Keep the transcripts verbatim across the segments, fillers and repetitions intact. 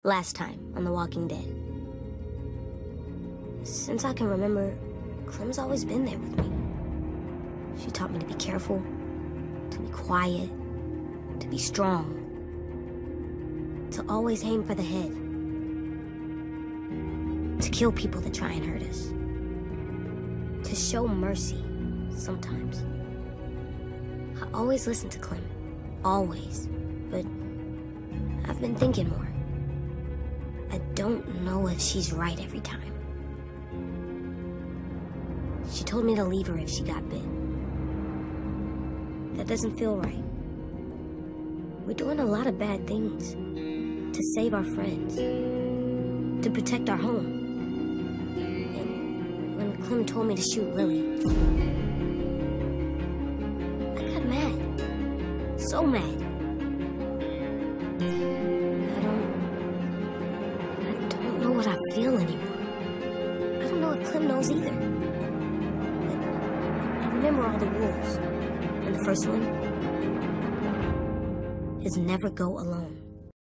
Last time on The Walking Dead. Since I can remember, Clem's always been there with me. She taught me to be careful, to be quiet, to be strong, to always aim for the head, to kill people that try and hurt us, to show mercy sometimes. I always listen to Clem, always, but I've been thinking more. I don't know if she's right every time. She told me to leave her if she got bit. That doesn't feel right. We're doing a lot of bad things to save our friends, to protect our home. And when Clem told me to shoot Lily, I got mad. So mad. I don't... I don't know what I feel anymore. I don't know if Clem knows either. But I remember all the rules. And the first one is never go alone.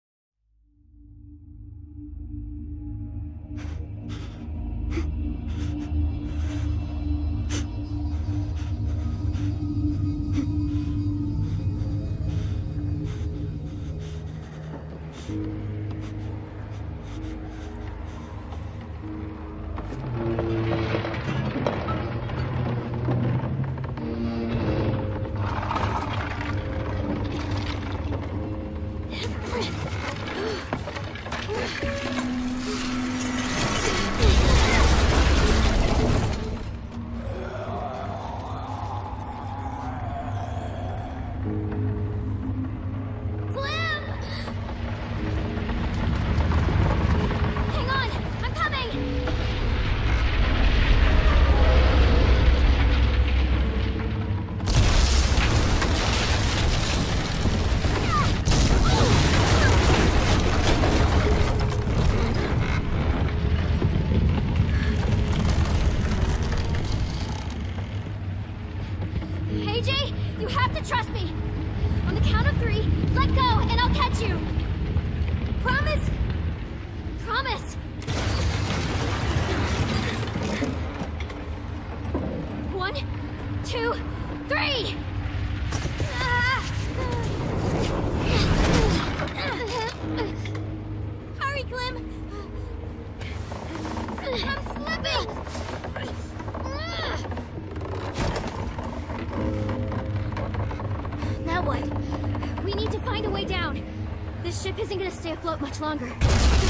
Much longer. There!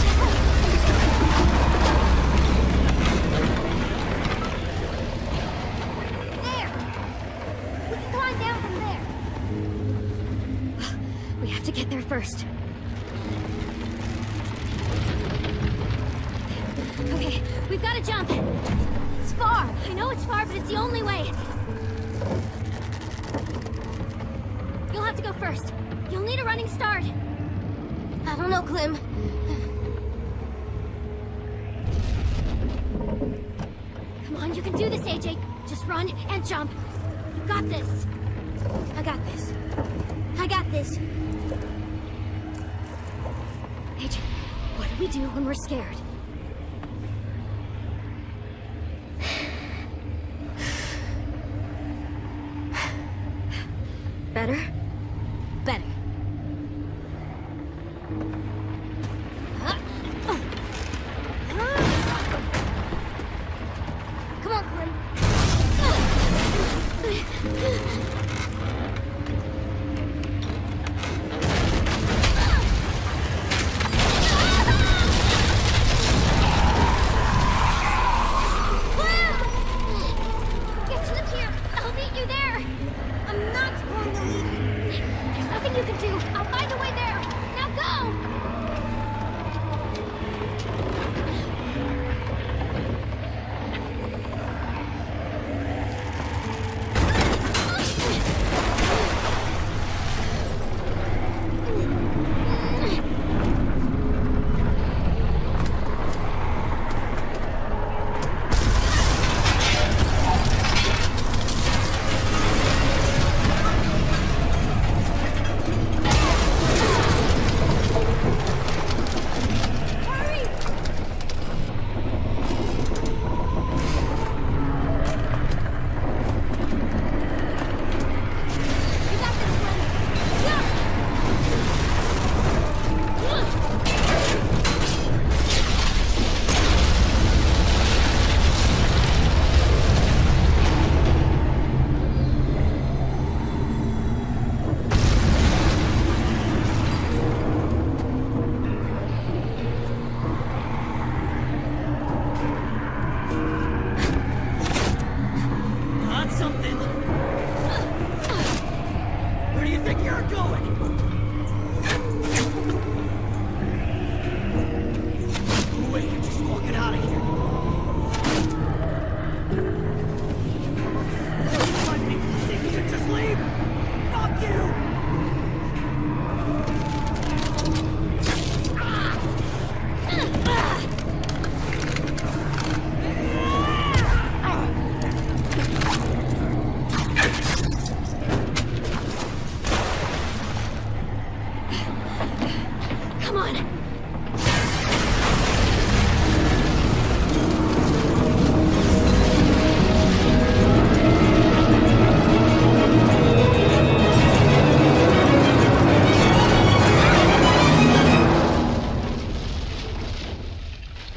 We can climb down from there. We have to get there first. Okay, we've got to jump. It's far. I know it's far, but it's the only way. You'll have to go first. You'll need a running start. I don't know, Clem. Come on, you can do this, A J. Just run and jump. You got this. I got this. I got this. A J, what do we do when we're scared? Better? Better. Come on, Clem.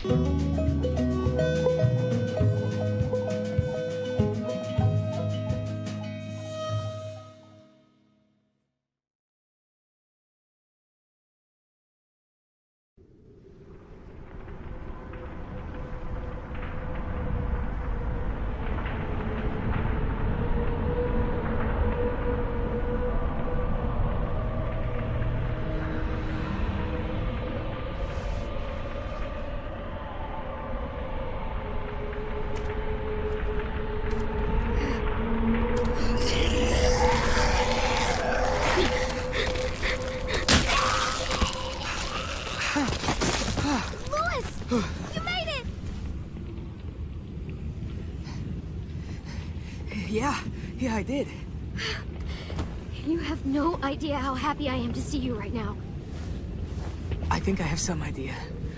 Yeah, yeah, I did. You have no idea how happy I am to see you right now. I think I have some idea.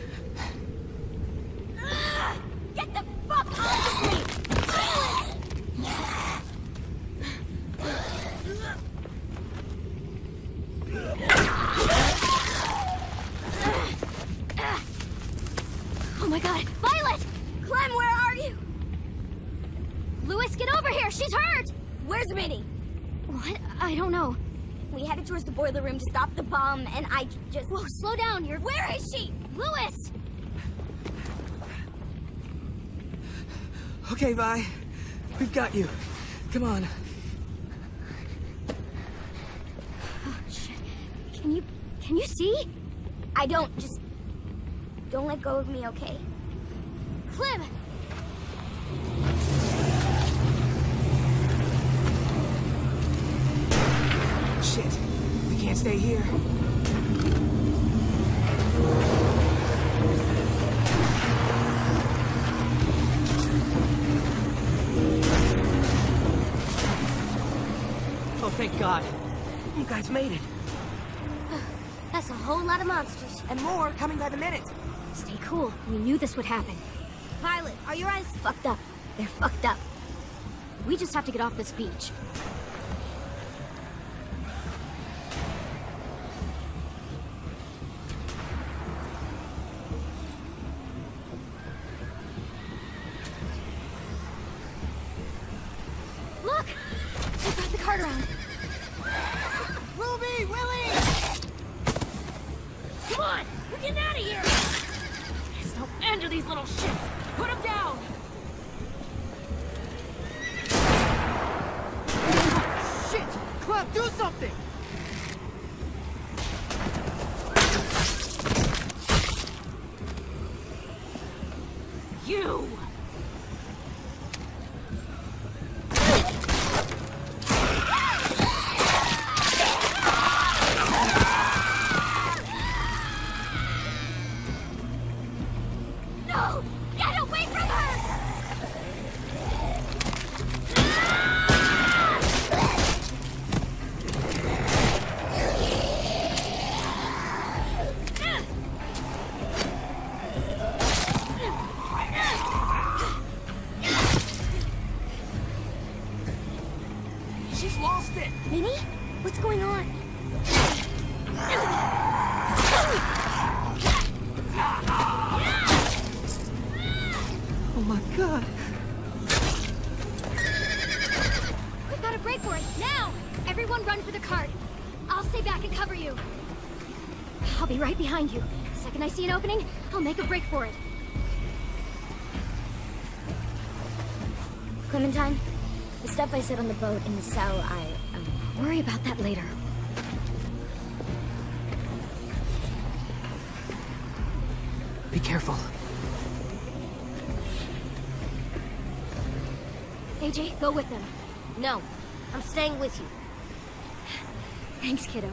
Get the fuck off of me! Oh my god, Violet! Clem, where are you? Louis, get over here! She's hurt! Where's Minnie? What? I don't know. We headed towards the boiler room to stop the bomb, and I just... Whoa, slow down, you're... Where is she? Louis! Okay, Vi. We've got you. Come on. Oh, shit. Can you... can you see? I don't, just... Don't let go of me, okay? Clem! Shit. We can't stay here. Oh, thank God. You guys made it. That's a whole lot of monsters. And more coming by the minute. Stay cool. We knew this would happen. Violet, are your eyes fucked up? They're fucked up. We just have to get off this beach. Look! They brought the cart around. Ruby! Willie! Come on! We're getting out of here! There's no end to these little shits! Put them down! Shit! Clem, do something! You! No! Get away from her! She's lost it! Minnie? What's going on? Oh my God. We've got to break for it, now! Everyone run for the cart. I'll stay back and cover you. I'll be right behind you. The second I see an opening, I'll make a break for it. Clementine, the stuff I said on the boat in the cell, I, um... Worry about that later. Be careful. A J, go with them. No, I'm staying with you. Thanks, kiddo.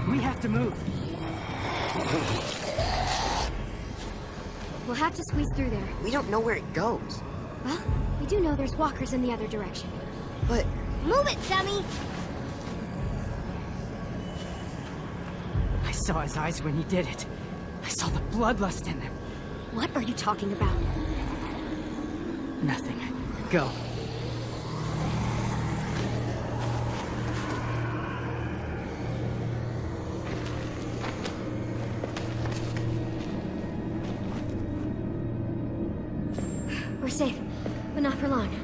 We have to move. We'll have to squeeze through there. We don't know where it goes. Well, we do know there's walkers in the other direction. But Move it, dummy! I saw his eyes when he did it. I saw the bloodlust in them. What are you talking about? Nothing. Go. We're safe, but not for long.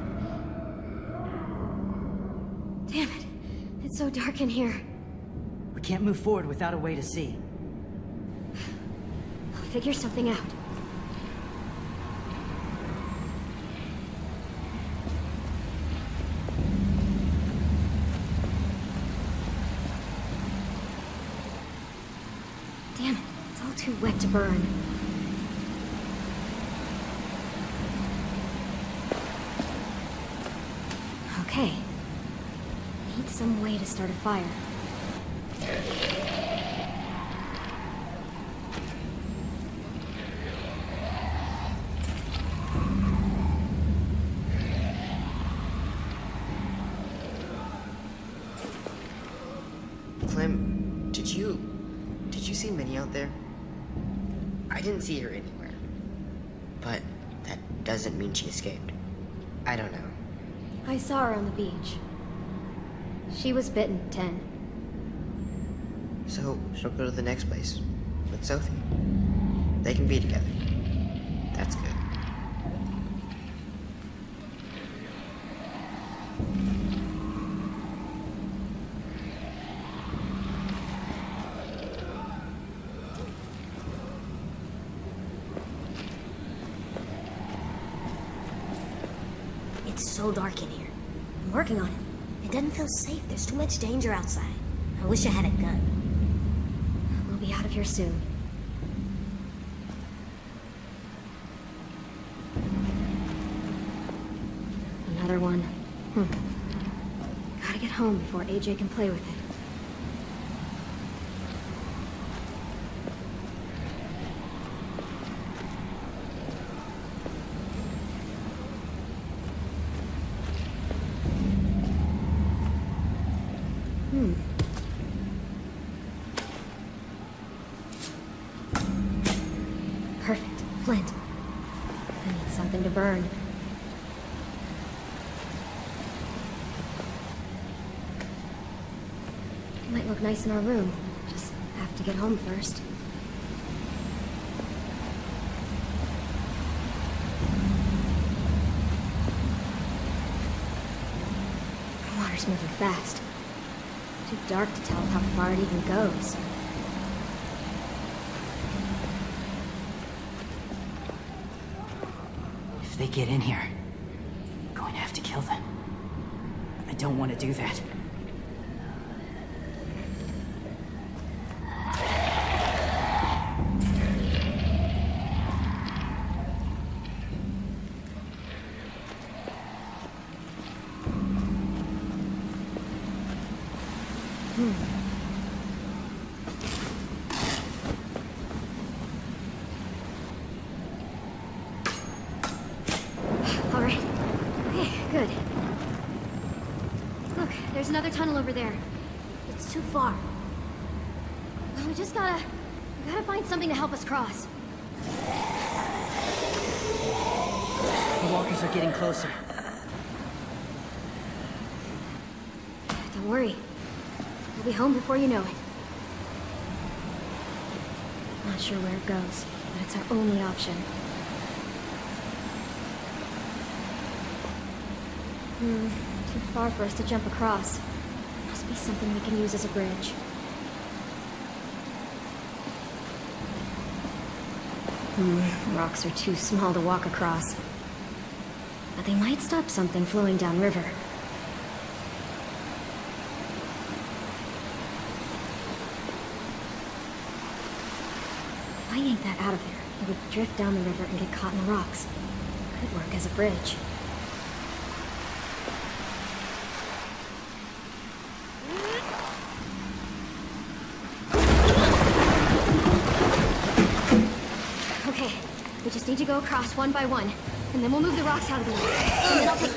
Damn it. It's so dark in here. We can't move forward without a way to see. I'll figure something out. Damn it. It's all too wet to burn. Okay. Need some way to start a fire. Clem, did you... did you see Minnie out there? I didn't see her anywhere. But that doesn't mean she escaped. I don't know. I saw her on the beach. She was bitten, ten. So, she'll go to the next place. With Sophie. They can be together. That's good. It's so dark in here. I'm working on it. It doesn't feel safe. There's too much danger outside. I wish I had a gun. We'll be out of here soon. Another one. Hmm. Gotta get home before A J can play with it. Hmm. Perfect. Flint. I need something to burn. It might look nice in our room. Just have to get home first. The water's moving fast. Too dark to tell how far it even goes. If they get in here, I'm going to have to kill them. I don't want to do that. All right. Okay, good. Look, there's another tunnel over there. It's too far. Well, we just gotta... We gotta find something to help us cross. The walkers are getting closer. Don't worry. We'll be home before you know it. Not sure where it goes, but it's our only option. Hmm, too far for us to jump across. Must be something we can use as a bridge. Hmm, rocks are too small to walk across. But they might stop something flowing downriver. If I yank that out of there, it would drift down the river and get caught in the rocks. Could work as a bridge. need to go across one by one, and then we'll move the rocks out of the way. And then I'll take...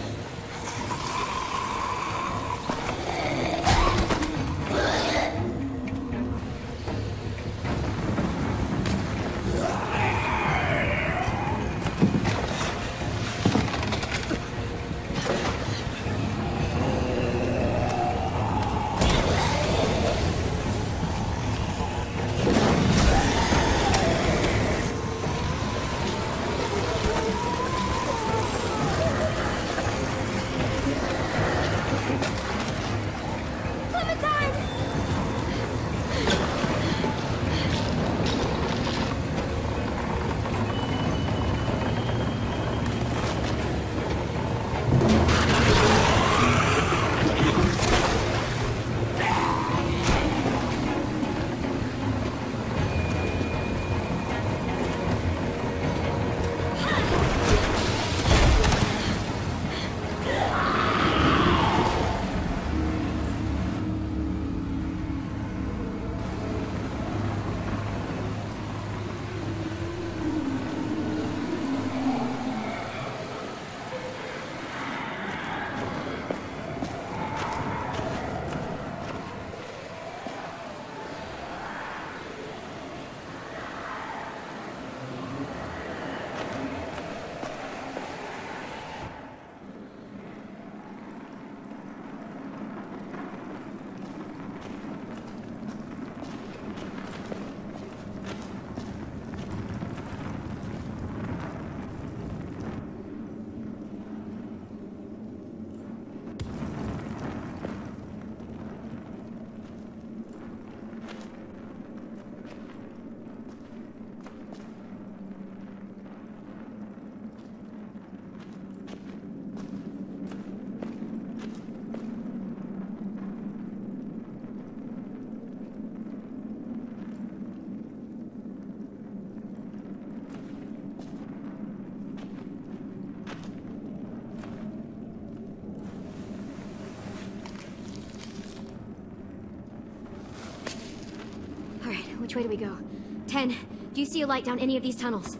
Which way do we go? Ten, do you see a light down any of these tunnels?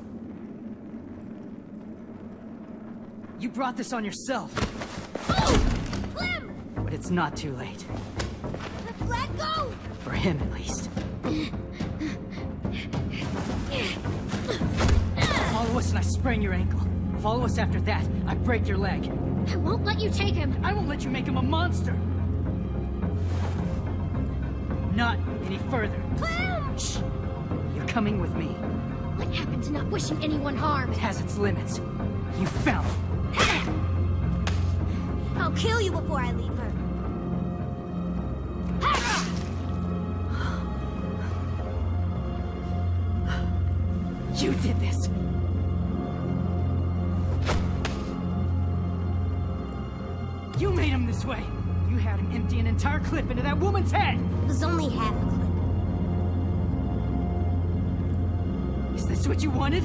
You brought this on yourself. Oh! Clem! But it's not too late. Let go! For him, at least. Follow us and I sprain your ankle. Follow us after that, I break your leg. I won't let you take him! I won't let you make him a monster! Not any further. Clem! Shh! You're coming with me. What happened to not wishing anyone harm? It has its limits. You fell. I'll kill you before I leave her. You did this! You made him this way! You had him empty an entire clip into that woman's head! It was only half a clip. Is this what you wanted?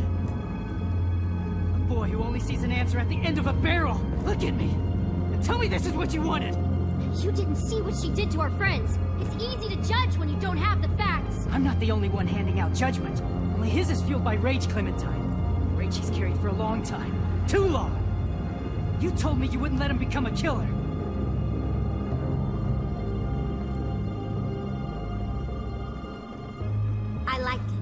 A boy who only sees an answer at the end of a barrel! Look at me! And tell me this is what you wanted! You didn't see what she did to our friends. It's easy to judge when you don't have the facts. I'm not the only one handing out judgment. Only his is fueled by rage, Clementine. Rage he's carried for a long time. Too long! You told me you wouldn't let him become a killer. I liked it.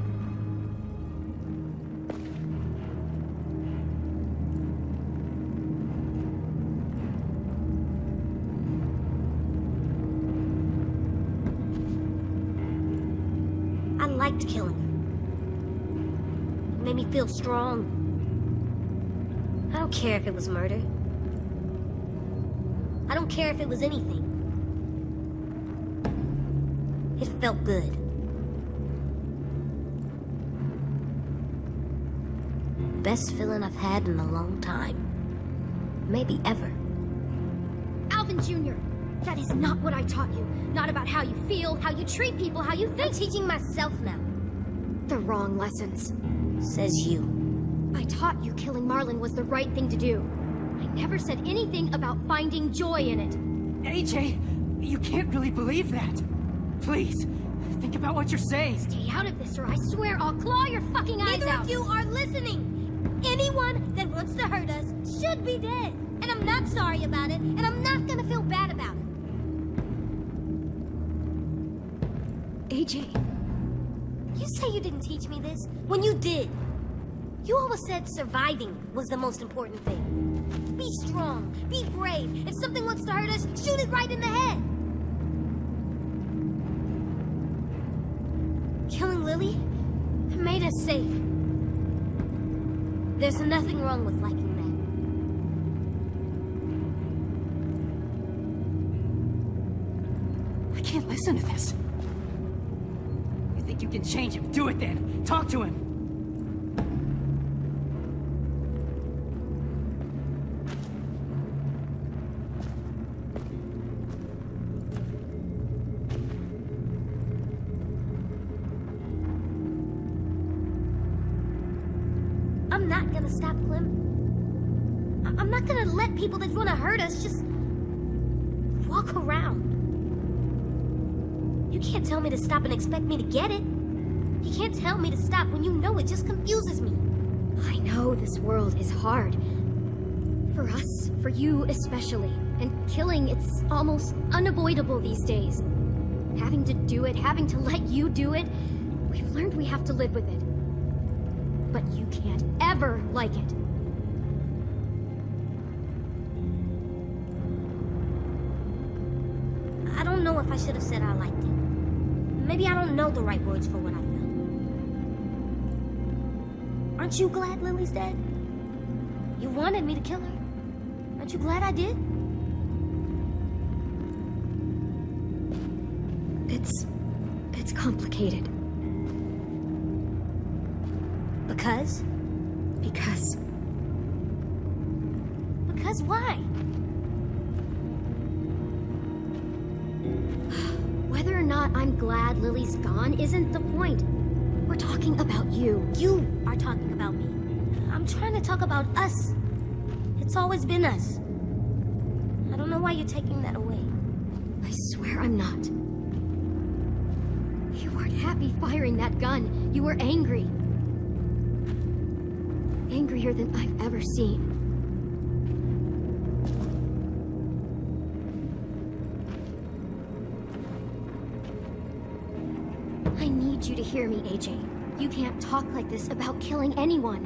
I liked killing her. It made me feel strong. I don't care if it was murder. I don't care if it was anything. It felt good. Best feeling I've had in a long time. Maybe ever. Alvin Junior, that is not what I taught you. Not about how you feel, how you treat people, how you think. I'm teaching myself now. The wrong lessons. Says you. I taught you killing Marlon was the right thing to do. I never said anything about finding joy in it. A J, you can't really believe that. Please, think about what you're saying. Stay out of this or I swear I'll claw your fucking eyes Neither out. of you are listening. Anyone that wants to hurt us should be dead. And I'm not sorry about it, and I'm not gonna feel bad about it. A J. You say you didn't teach me this, when you did. You always said surviving was the most important thing. Be strong, be brave. If something wants to hurt us, shoot it right in the head. Killing Lily made us safe. There's nothing wrong with liking that. I can't listen to this. You think you can change him? Do it then. Talk to him. I'm not gonna stop Clem. I- I'm not gonna let people that want to hurt us just walk around. You can't tell me to stop and expect me to get it. You can't tell me to stop when you know it just confuses me. I know this world is hard. For us, for you especially. And killing, it's almost unavoidable these days. Having to do it, having to let you do it, we've learned we have to live with it. But you can't ever like it. I don't know if I should have said I liked it. Maybe I don't know the right words for what I felt. Aren't you glad Lily's dead? You wanted me to kill her. Aren't you glad I did? It's... it's complicated. Because? Because... Because why? Whether or not I'm glad Lily's gone isn't the point. We're talking about you. You are talking about me. I'm trying to talk about us. It's always been us. I don't know why you're taking that away. I swear I'm not. You weren't happy firing that gun. You were angry. Angrier than I've ever seen. I need you to hear me, A J. You can't talk like this about killing anyone.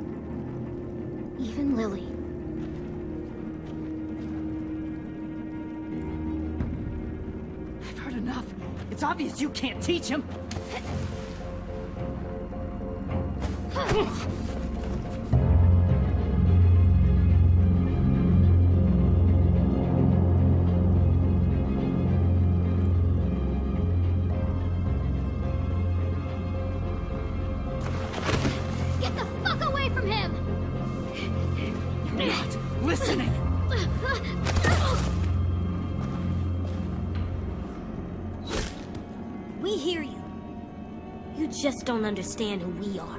Even Lily. I've heard enough. It's obvious you can't teach him. Get the fuck away from him! You're not listening. We hear you. You just don't understand who we are.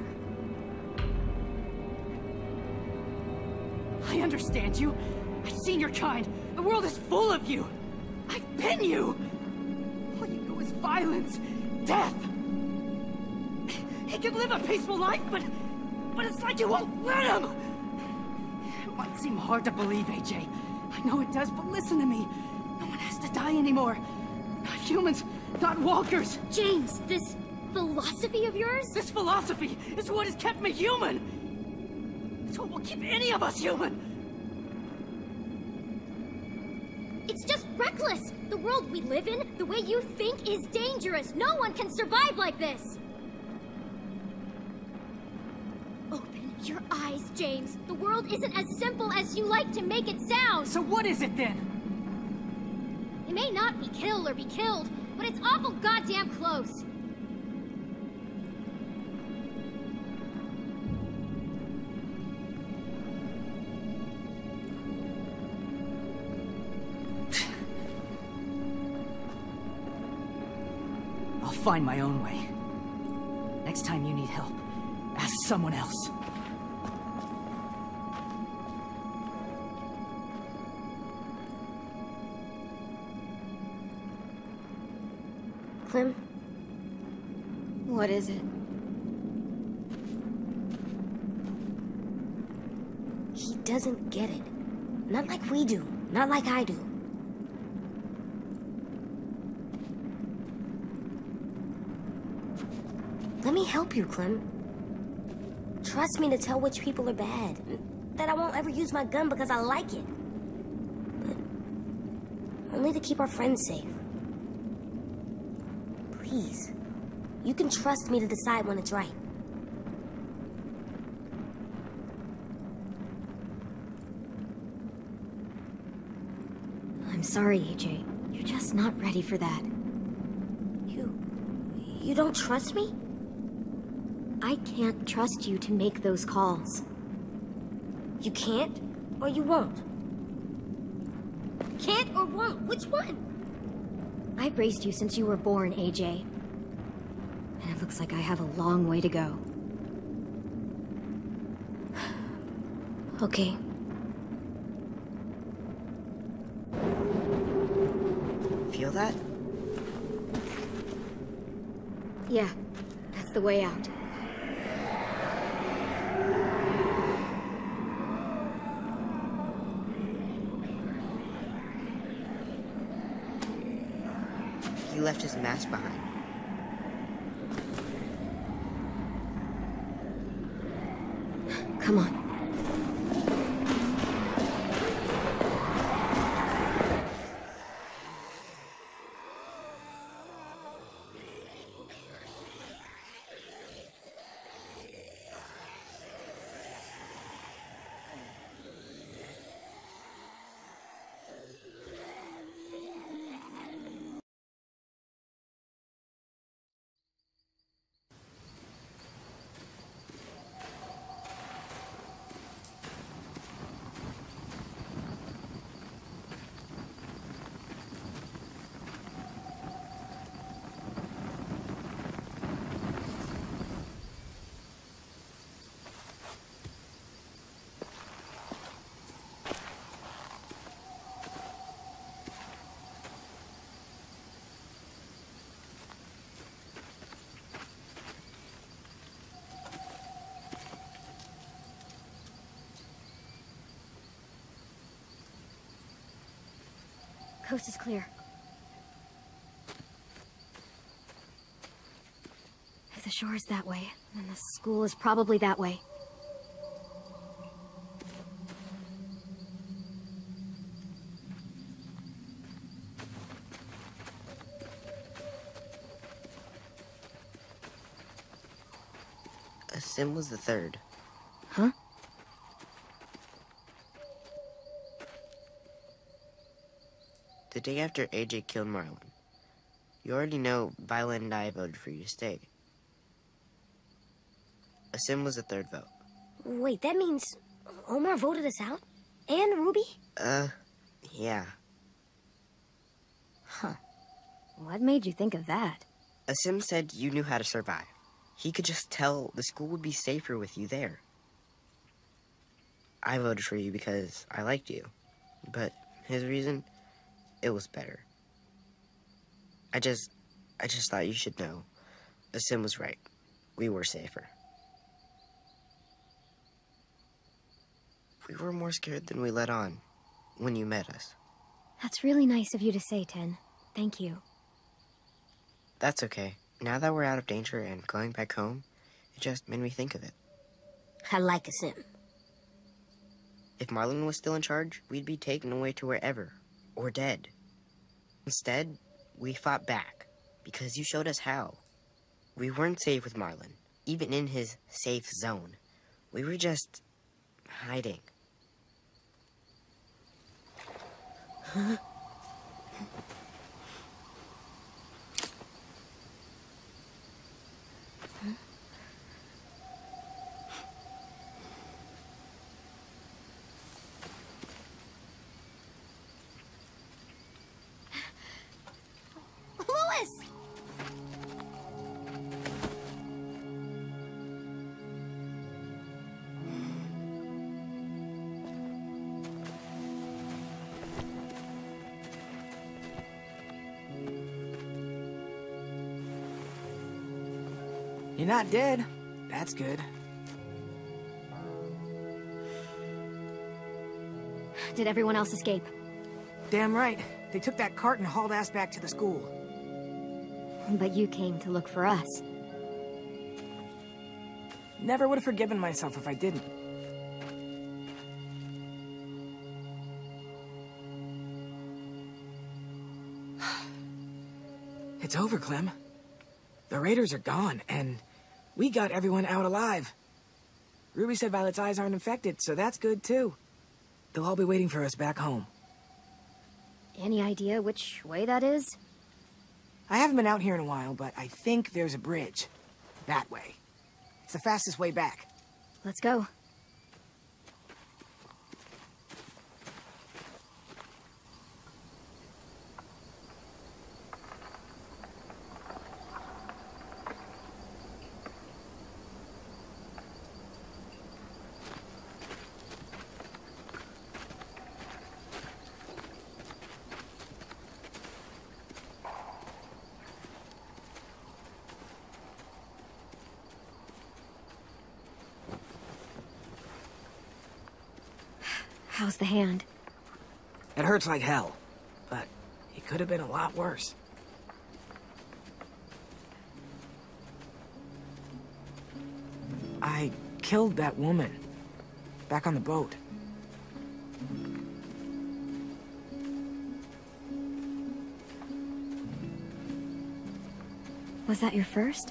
I understand you. I've seen your kind. The world is full of you. I've been you. All you know is violence, death. He can live a peaceful life, but... but it's like you won't let him. It might seem hard to believe, A J. I know it does, but listen to me. No one has to die anymore. Not humans, not walkers. James, this philosophy of yours? This philosophy is what has kept me human. It's what will keep any of us human. It's just reckless! The world we live in, the way you think, is dangerous! No one can survive like this! Open your eyes, James! The world isn't as simple as you like to make it sound! So what is it then? It may not be kill or be killed, but it's awful goddamn close! I'll find my own way. Next time you need help, ask someone else. Clem, What is it? doesn't get it. Not like we do. Not like I do. Let me help you, Clem. Trust me to tell which people are bad. That I won't ever use my gun because I like it. But only to keep our friends safe. Please. You can trust me to decide when it's right. I'm sorry, A J. You're just not ready for that. You... you don't trust me? I can't trust you to make those calls. You can't, or you won't? Can't or won't? Which one? I've raised you since you were born, A J. And it looks like I have a long way to go. Okay. Feel that? Yeah, that's the way out. He left his mask behind. Come on. Coast is clear. If the shore is that way, then the school is probably that way. Aasim was the third. Huh? The day after A J killed Marlon. You already know Violet and I voted for you to stay. Aasim was the third vote. Wait, that means Omar voted us out? And Ruby? Uh, yeah. Huh. What made you think of that? Aasim said you knew how to survive. He could just tell the school would be safer with you there. I voted for you because I liked you. But his reason, it was better. I just, I just thought you should know. Aasim was right. We were safer. We were more scared than we let on when you met us. That's really nice of you to say, Ten. Thank you. That's okay. Now that we're out of danger and going back home, it just made me think of it. I like Aasim. If Marlon was still in charge, we'd be taken away to wherever, or dead. Instead, we fought back, because you showed us how. We weren't safe with Marlon, even in his safe zone. We were just hiding. Huh? Louis! You're not dead. That's good. Did everyone else escape? Damn right. They took that cart and hauled ass back to the school. But you came to look for us. Never would have forgiven myself if I didn't. It's over, Clem. The Raiders are gone, and we got everyone out alive. Ruby said Violet's eyes aren't infected, so that's good, too. They'll all be waiting for us back home. Any idea which way that is? I haven't been out here in a while, but I think there's a bridge. That way. It's the fastest way back. Let's go. How's the hand? It hurts like hell, but it could have been a lot worse. I killed that woman. Back on the boat. Was that your first?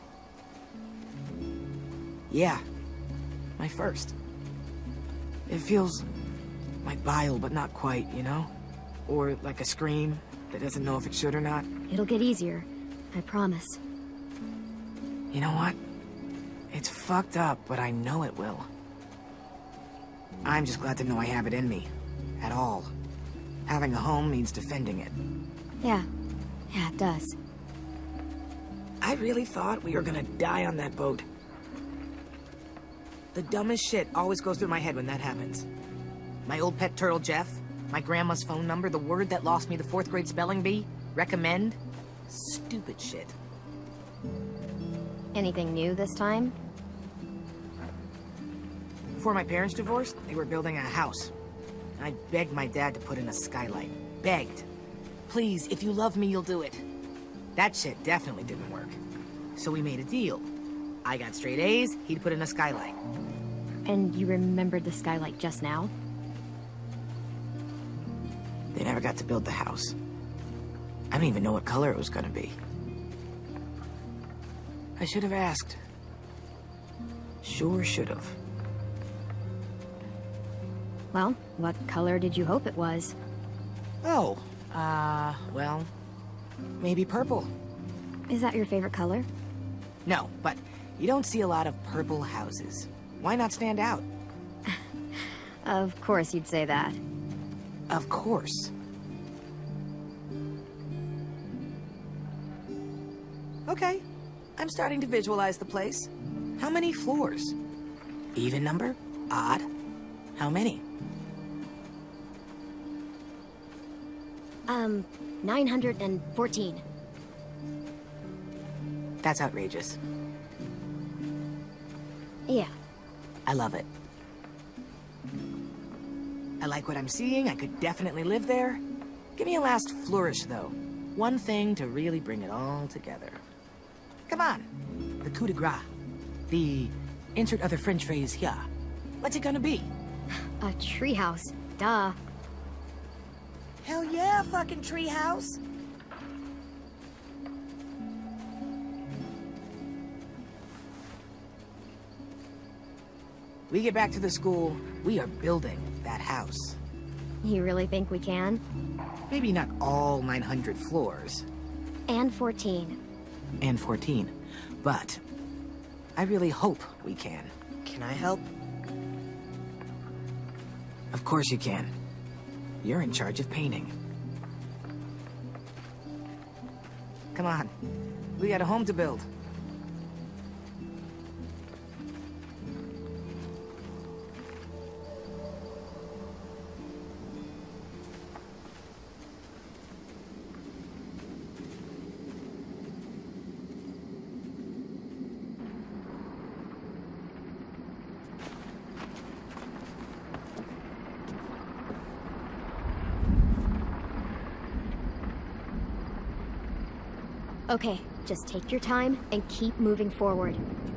Yeah. My first. It feels like bile, but not quite, you know? Or like a scream that doesn't know if it should or not. It'll get easier. I promise. You know what? It's fucked up, but I know it will. I'm just glad to know I have it in me. At all. Having a home means defending it. Yeah. Yeah, it does. I really thought we were gonna die on that boat. The dumbest shit always goes through my head when that happens. My old pet turtle, Jeff. My grandma's phone number. The word that lost me the fourth grade spelling bee. Recommend. Stupid shit. Anything new this time? Before my parents divorced, they were building a house. I begged my dad to put in a skylight. Begged. Please, if you love me, you'll do it. That shit definitely didn't work. So we made a deal. I got straight A's, he'd put in a skylight. And you remembered the skylight just now? They never got to build the house. I didn't even know what color it was gonna be. I should have asked. Sure should have. Well, what color did you hope it was? Oh, uh, well, maybe purple. Is that your favorite color? No, but you don't see a lot of purple houses. Why not stand out? Of course you'd say that. Of course. Okay, I'm starting to visualize the place. How many floors? Even number? Odd? How many? Um, nine hundred fourteen. That's outrageous. Yeah. I love it. I like what I'm seeing. I could definitely live there. Give me a last flourish, though. One thing to really bring it all together. Come on. The coup de grace. The insert other French phrase here. What's it gonna be? A treehouse. Duh. Hell yeah, fucking treehouse. We get back to the school, we are building that house. You really think we can? Maybe not all nine hundred floors. And fourteen. And fourteen. But I really hope we can. Can I help? Of course you can. You're in charge of painting. Come on. We got a home to build. Okay, just take your time and keep moving forward.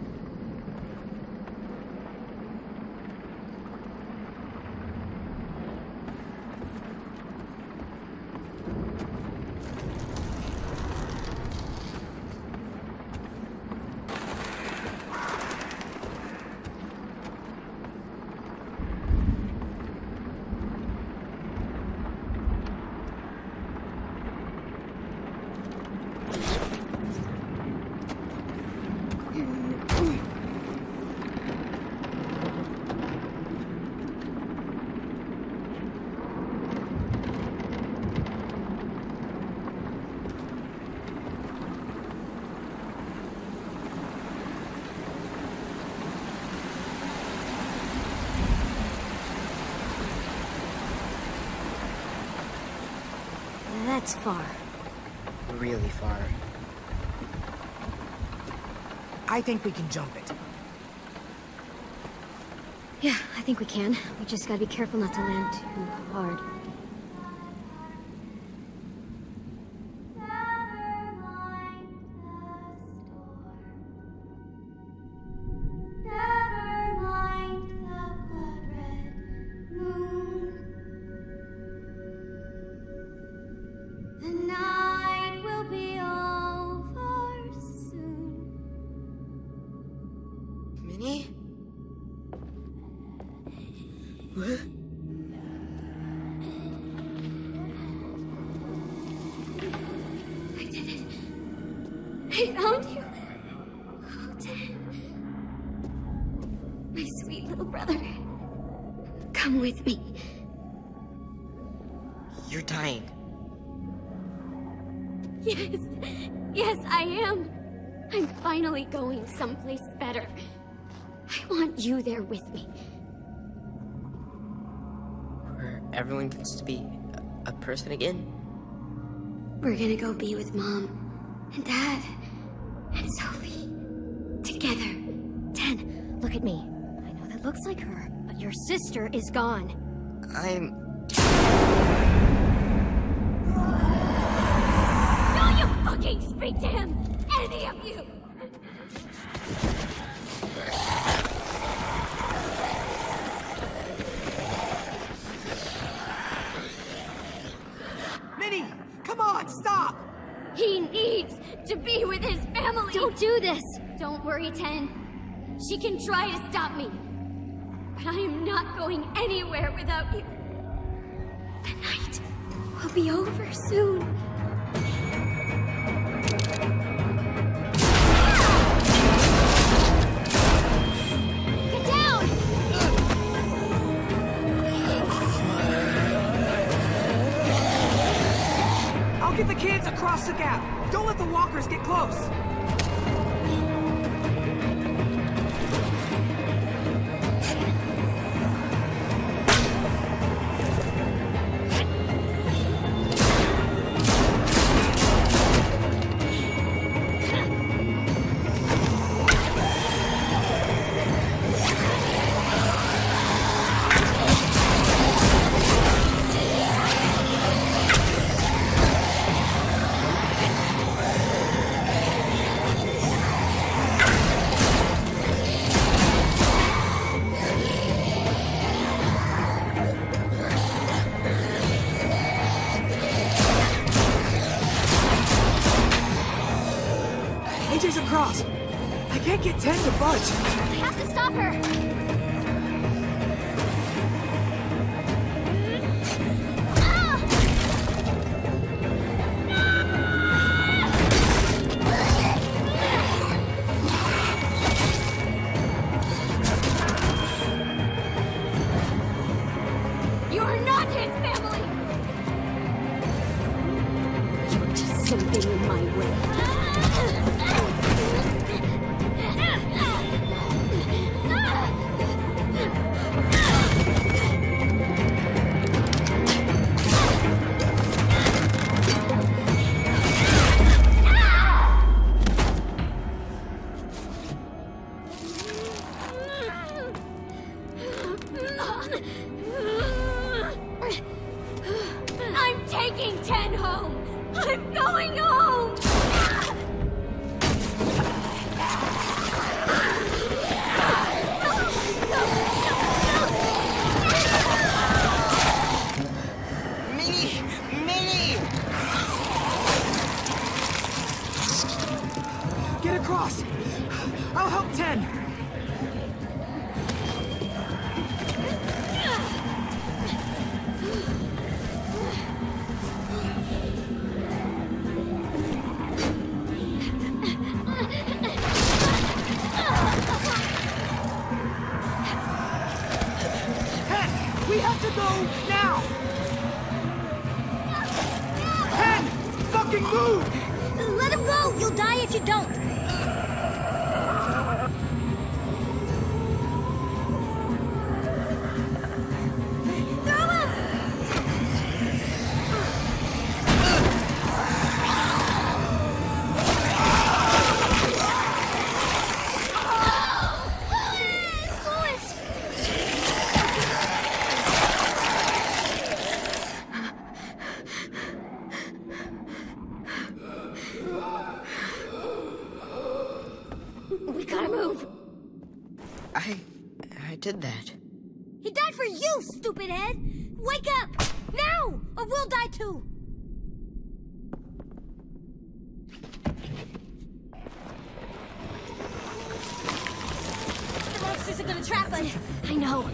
That's far. Really far. I think we can jump it. Yeah, I think we can. We just gotta be careful not to land too hard. Minnie? What? I did it. I found you. Oh, Dad. My sweet little brother. Come with me. You're dying. Yes. Yes, I am. I'm finally going someplace better. I want you there with me. Where everyone gets to be a, a person again? We're gonna go be with Mom and Dad and Sophie. Together. Ten, look at me. I know that looks like her, but your sister is gone. I'm... Don't you fucking speak to him! Any of you! Minnie! Come on, stop! He needs to be with his family! Don't do this! Don't worry, Ten. She can try to stop me. But I am not going anywhere without you. The night will be over soon. Get down! I'll get the kids across the gap. Don't let the walkers get close. A J's across. I can't get Ten to budge. I have to stop her! You're not his family! You're just something in my way. I'll help Ten! Ten! We have to go now! Ten! Fucking move! Let him go! You'll die if you don't! Throw him! We gotta move! I... I did that. He died for you, stupid head! Wake up! Now! Or we'll die too! The monsters are gonna trap us! I know.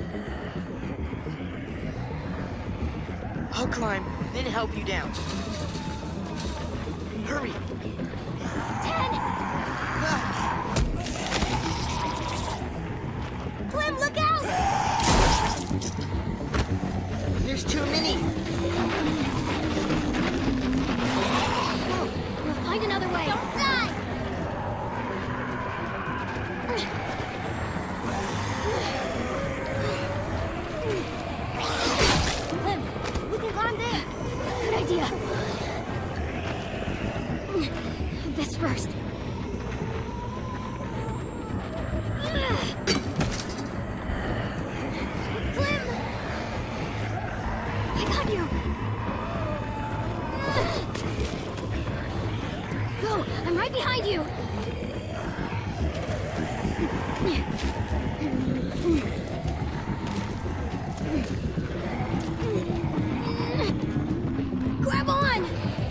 I'll climb, then help you down. Hurry! Ten! Clem, look out! There's too many! We'll find another way. Don't die! Clem, we can climb there. Good idea. This first. Clem! I got you! Go! I'm right behind you! Grab on!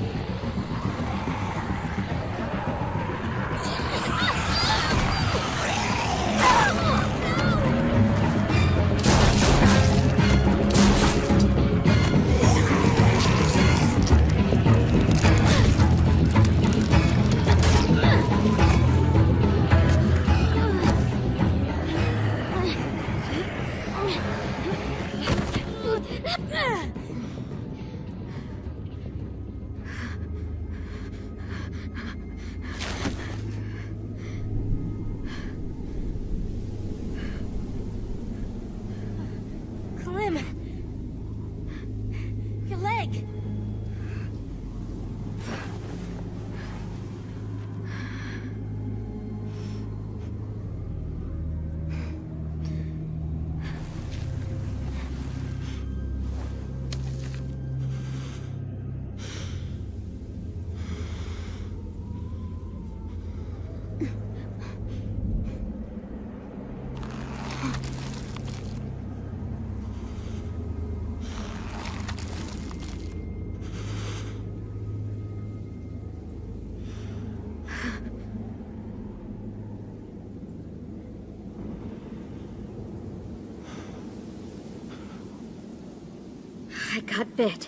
Clem! Your leg! I got bit.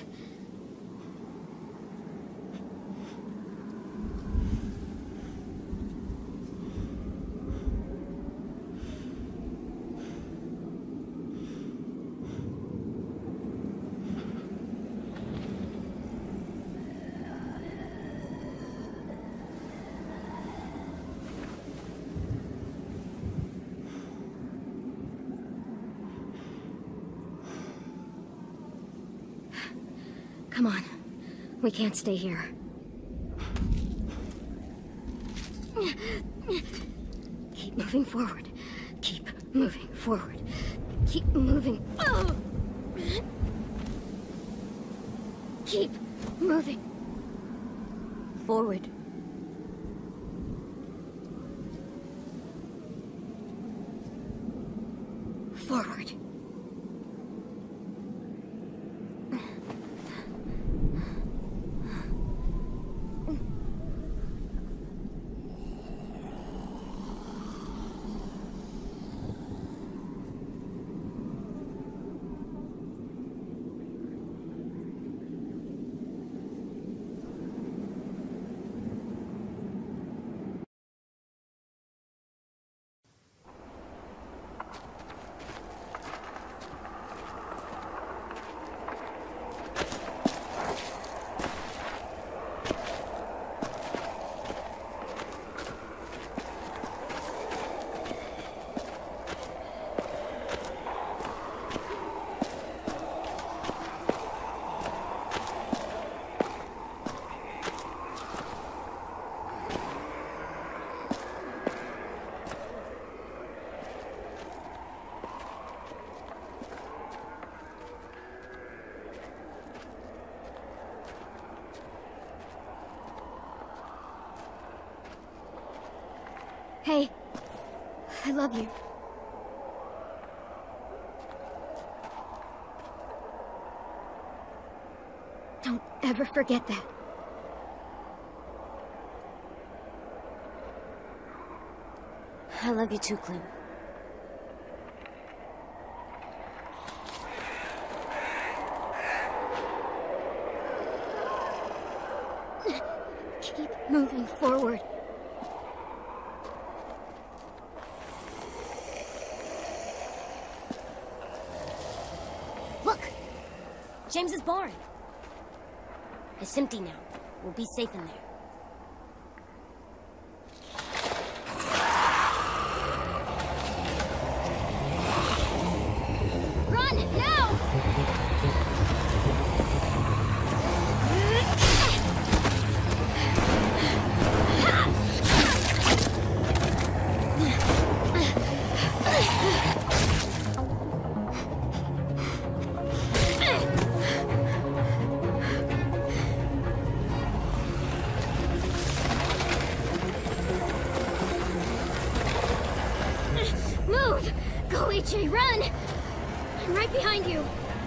Come on. We can't stay here. Keep moving forward. Keep moving forward. Keep moving. Oh! Keep moving forward. Forward. Hey, I love you. Don't ever forget that. I love you too, Clem. Keep moving forward. Look! James's barn. It's empty now. We'll be safe in there. Run, now! Move! Go, H A, run! I'm right behind you.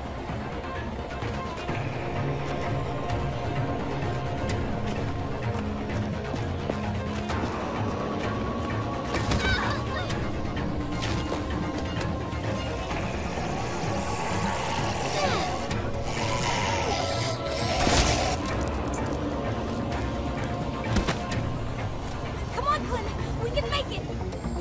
Come on, Clem! We can make it!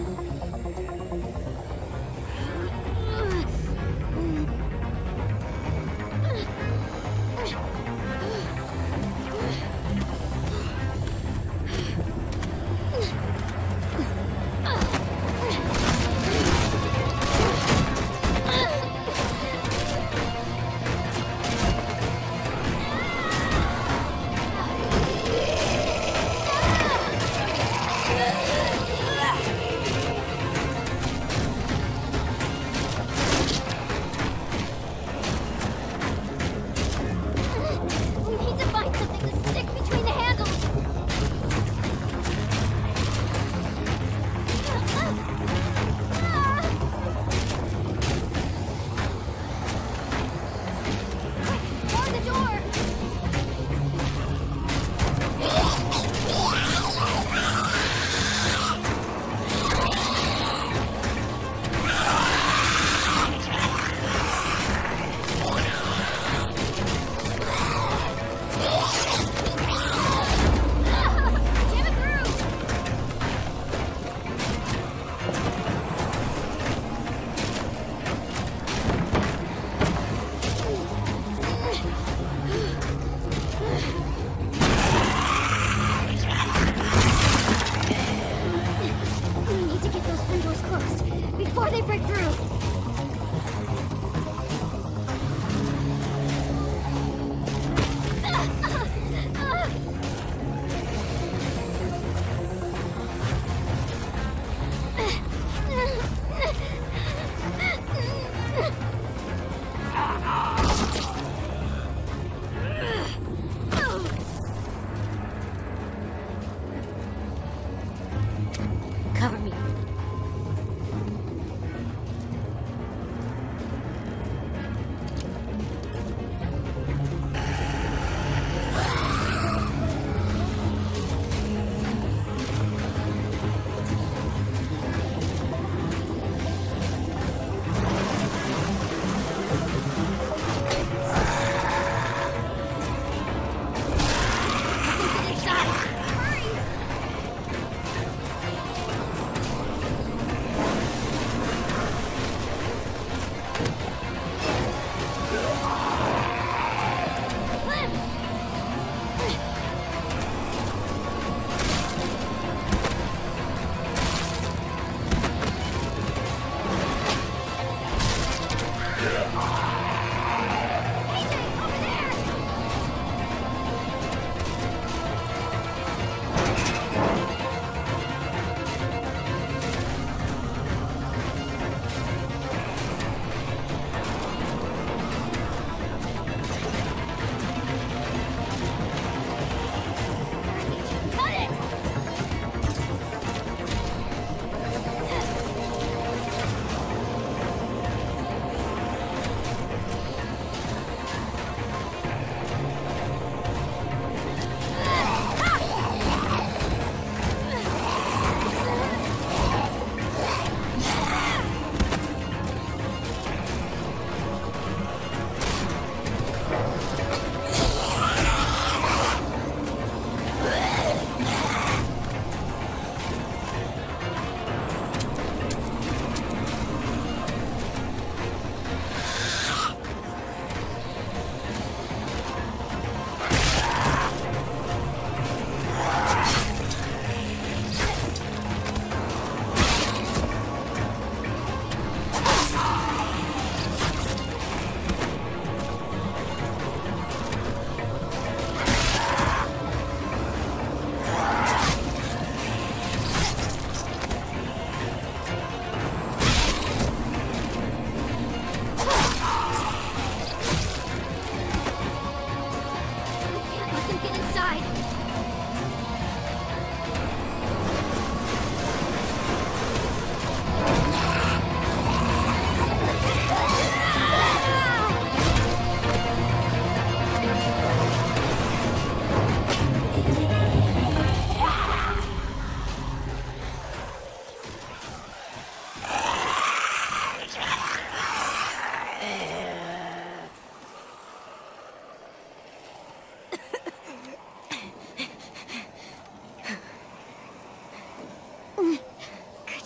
We need to find something to stick between the handles. Quick, bar the door. Jam it through. We need to get those windows closed before they break through. Cover me.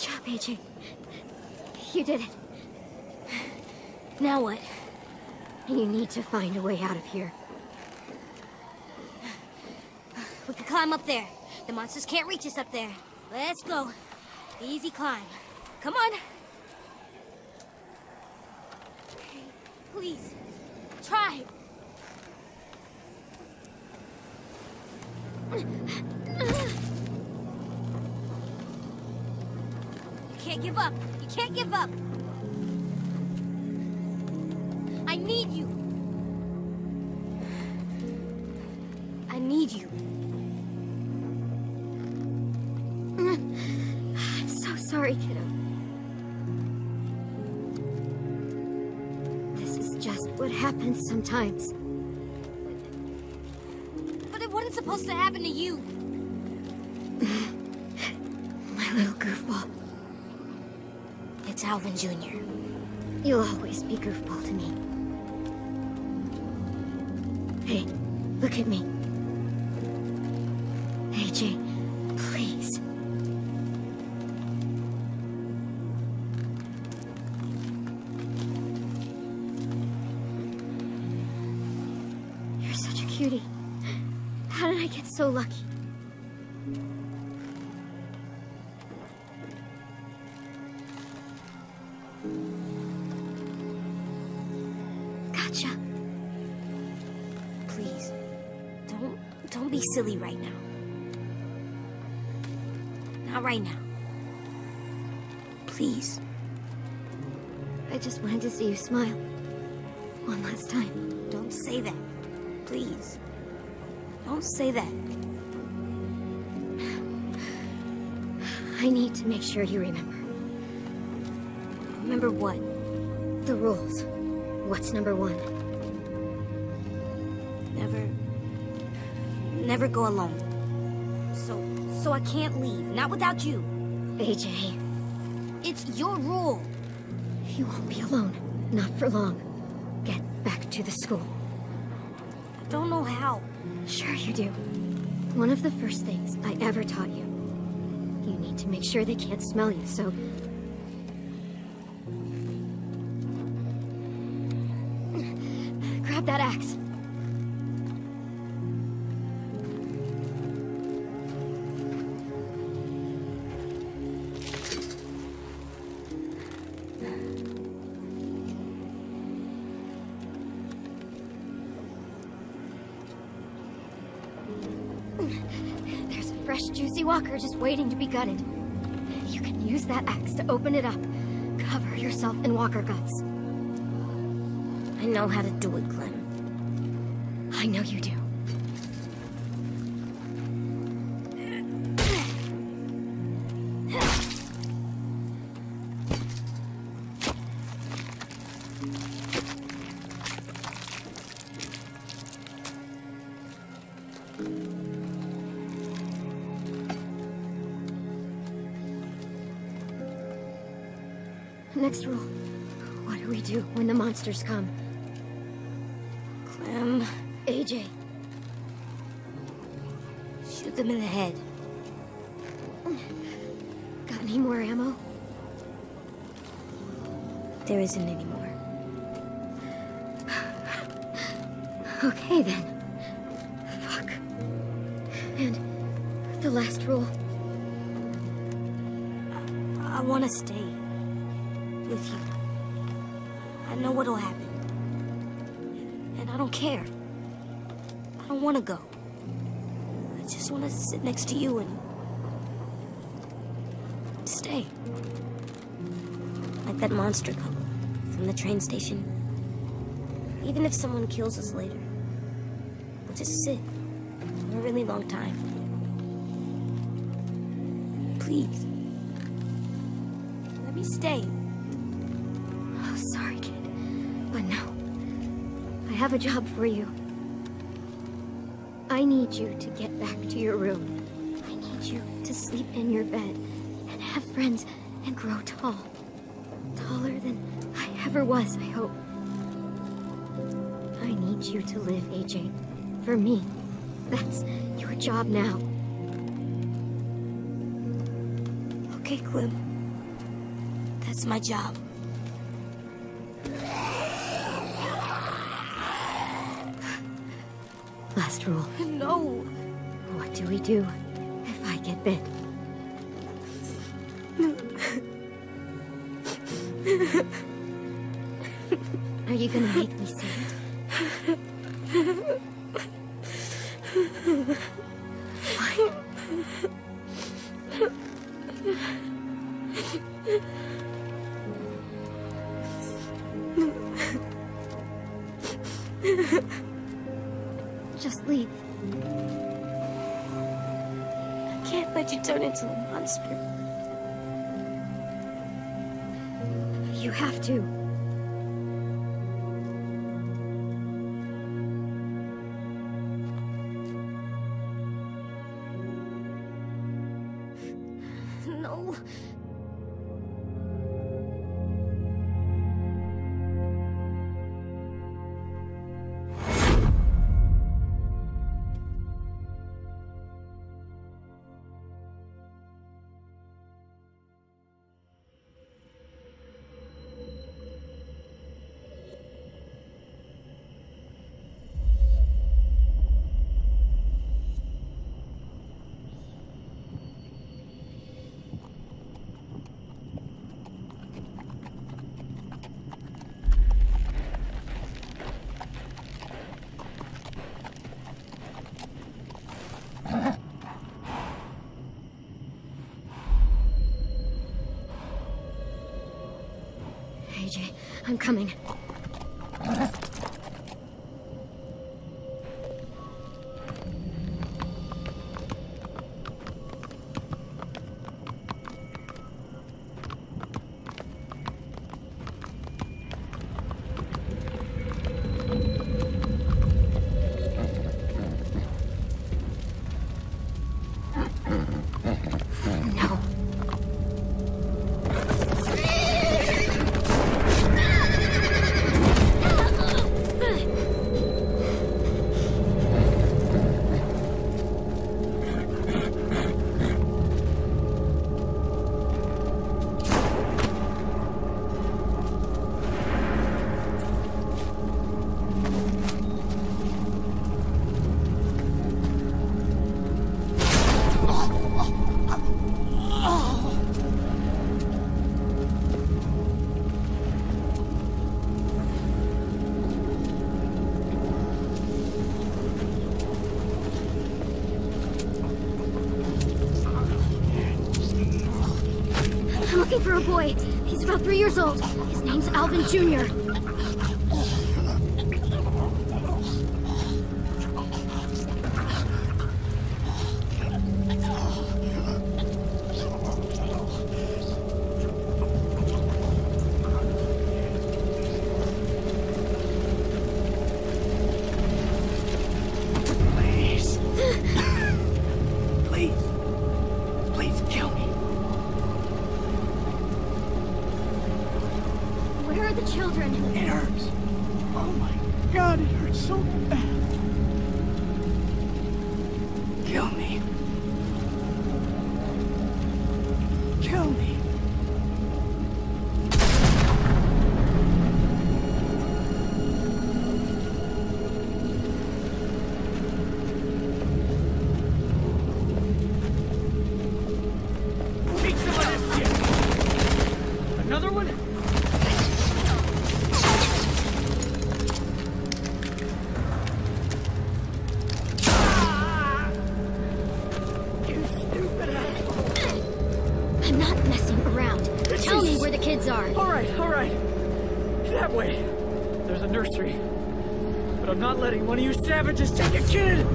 job, A J. You did it. Now what? You need to find a way out of here. We can climb up there. The monsters can't reach us up there. Let's go. Easy climb. Come on. Please. Try. You can't give up. You can't give up. I need you. I need you. I'm so sorry, kiddo. This is just what happens sometimes. But it wasn't supposed to happen to you. My little goofball. It's Alvin Junior You'll always be goofball to me. Hey, look at me. A J, please. You're such a cutie. How did I get so lucky? Gotcha. Please, don't, don't be silly right now. Not right now. Please. I just wanted to see you smile. One last time. Don't say that. Please. Don't say that. I need to make sure you remember. Remember what? The rules. What's number one? Never... Never go alone. So... So I can't leave. Not without you. A J. It's your rule. You won't be alone. Not for long. Get back to the school. I don't know how. Sure you do. One of the first things I ever taught you. You need to make sure they can't smell you, so... Grab that axe. There's a fresh, juicy walker just waiting to be gutted. You can use that axe to open it up. Cover yourself in walker guts. I know how to do it, Clem. I know you do. Next rule. What do we do when the monsters come? Clem... A J. Shoot them in the head. Got any more ammo? There isn't any more. Okay then. Fuck. And the last rule. I want to stay with you. I know what'll happen. And I don't care. I don't want to go. I just want to sit next to you and stay. Like that monster couple from the train station. Even if someone kills us later, we'll just sit for a really long time. Please. Let me stay. Oh, sorry, kid. But no. I have a job for you. I need you to get back to your room. I need you to sleep in your bed and have friends and grow tall. Taller than I ever was, I hope. I need you to live, A J. For me. That's your job now. Okay, Clem. That's my job. Last rule. No. What do we do if I get bit? Are you gonna make me say it? Fine. Just leave. I can't let you turn into a monster. You have to. No. A J, I'm coming. No. I'm looking for a boy. He's about three years old. His name's Alvin Junior Please. Please. Please kill me. Where are the children? It hurts. Oh my god, it hurts so bad. Kill me. Kill me. Take some of this shit. Another one? You stupid asshole. I'm not messing around. Tell me where the kids are. All right, all right. That way. There's a nursery. But I'm not letting one of you savages take a kid!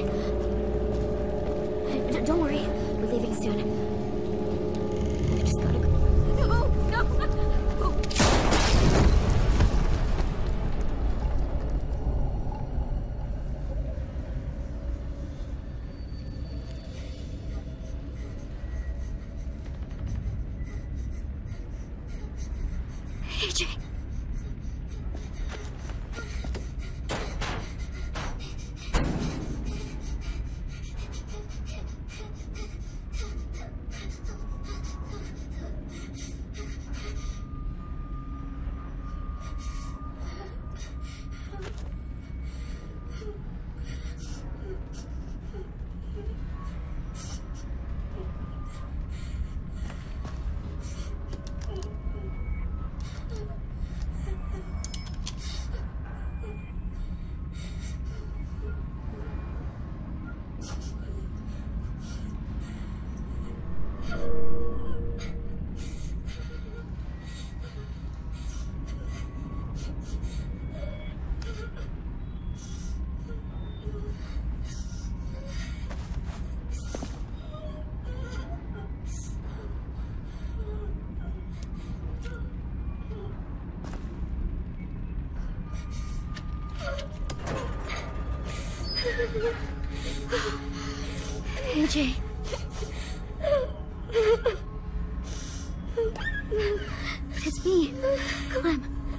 D- don't worry. We're leaving soon. I just gotta go. No, no! A J. A J. It's me, Clem.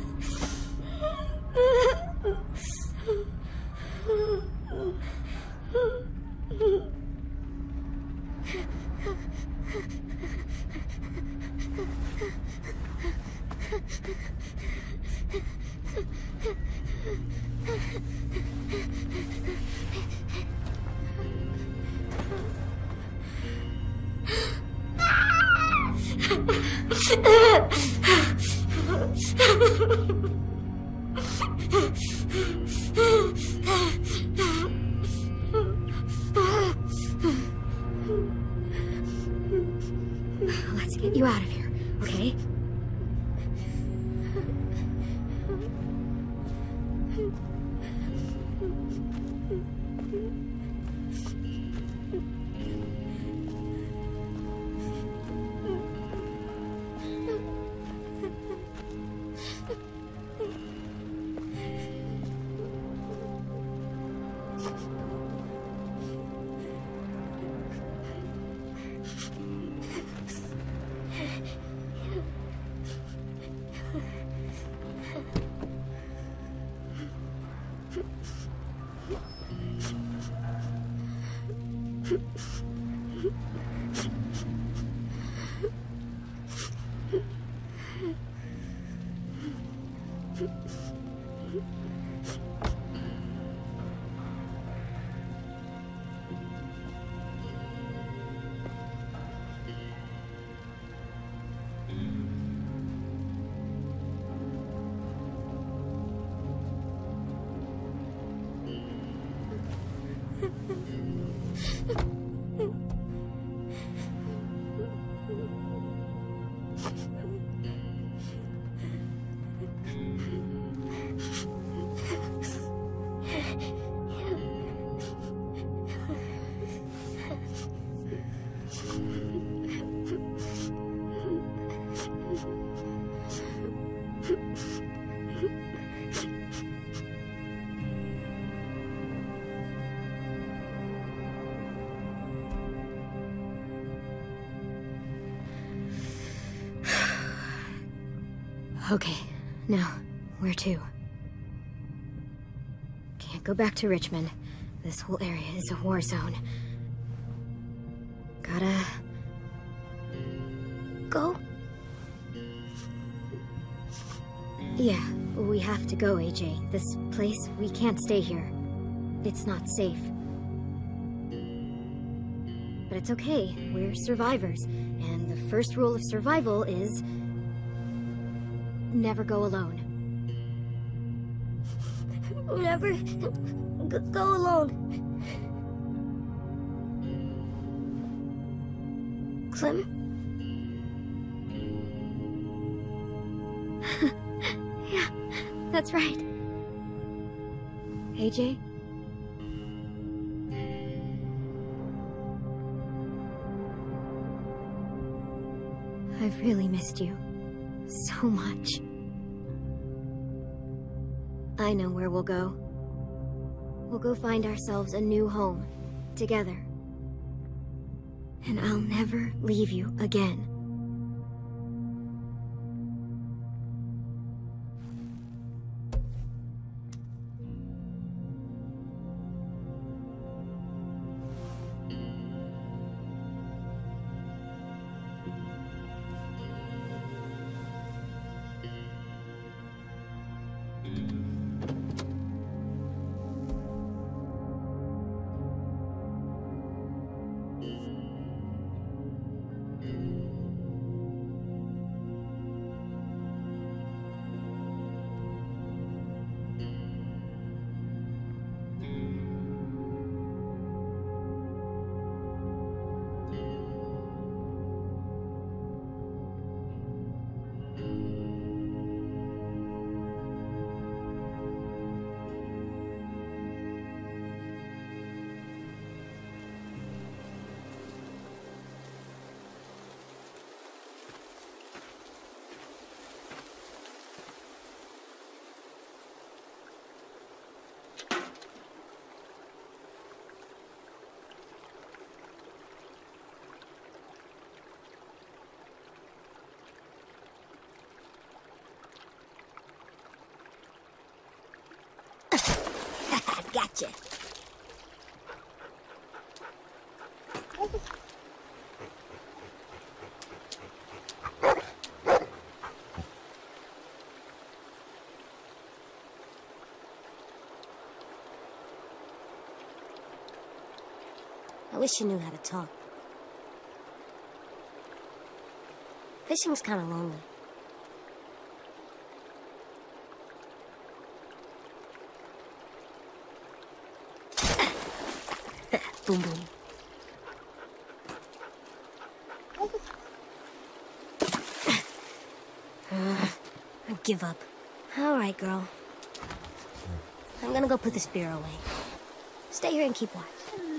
Let's get you out of here, okay? Okay, now, where to? Can't go back to Richmond. This whole area is a war zone. Gotta... go? Yeah, we have to go, A J. This place, we can't stay here. It's not safe. But it's okay, we're survivors. And the first rule of survival is... never go alone. Never g go alone. Clem? Yeah, that's right. A J? I've really missed you. So much. I know where we'll go. We'll go find ourselves a new home. Together. And I'll never leave you again. Gotcha. I wish you knew how to talk. Fishing's kind of lonely. Boom, boom. Uh, I give up. All right, girl. I'm gonna go put the spear away. Stay here and keep watch.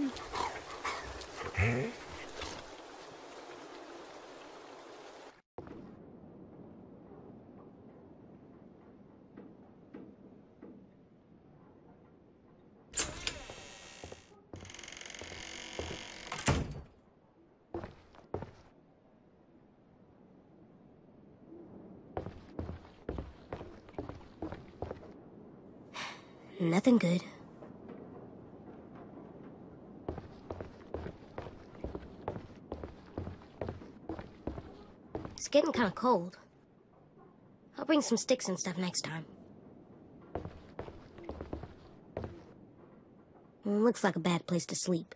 Nothing good. It's getting kind of cold. I'll bring some sticks and stuff next time. Looks like a bad place to sleep.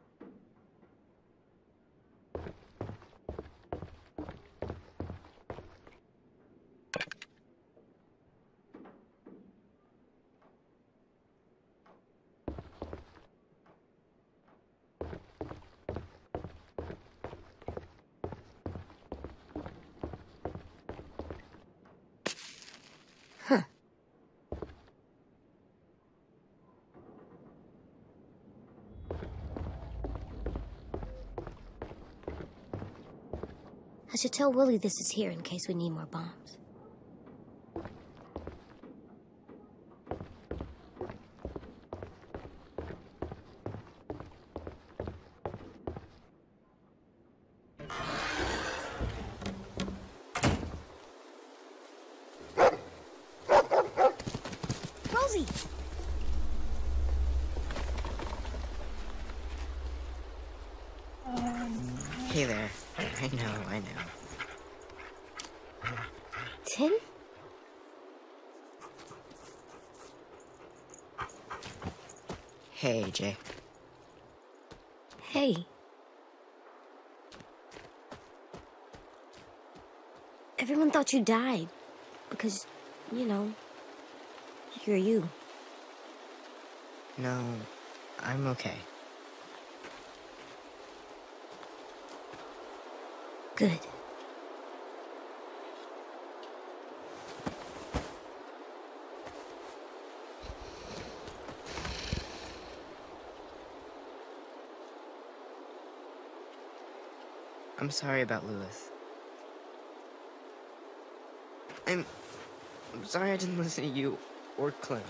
Huh. I should tell Willie this is here in case we need more bombs. Rosie! Hey there. I know, I know. Tim? Hey, A J. Hey. Everyone thought you died. Because, you know, you're you. No, I'm okay. Good. I'm sorry about Lewis. I'm... I'm sorry I didn't listen to you or Clem.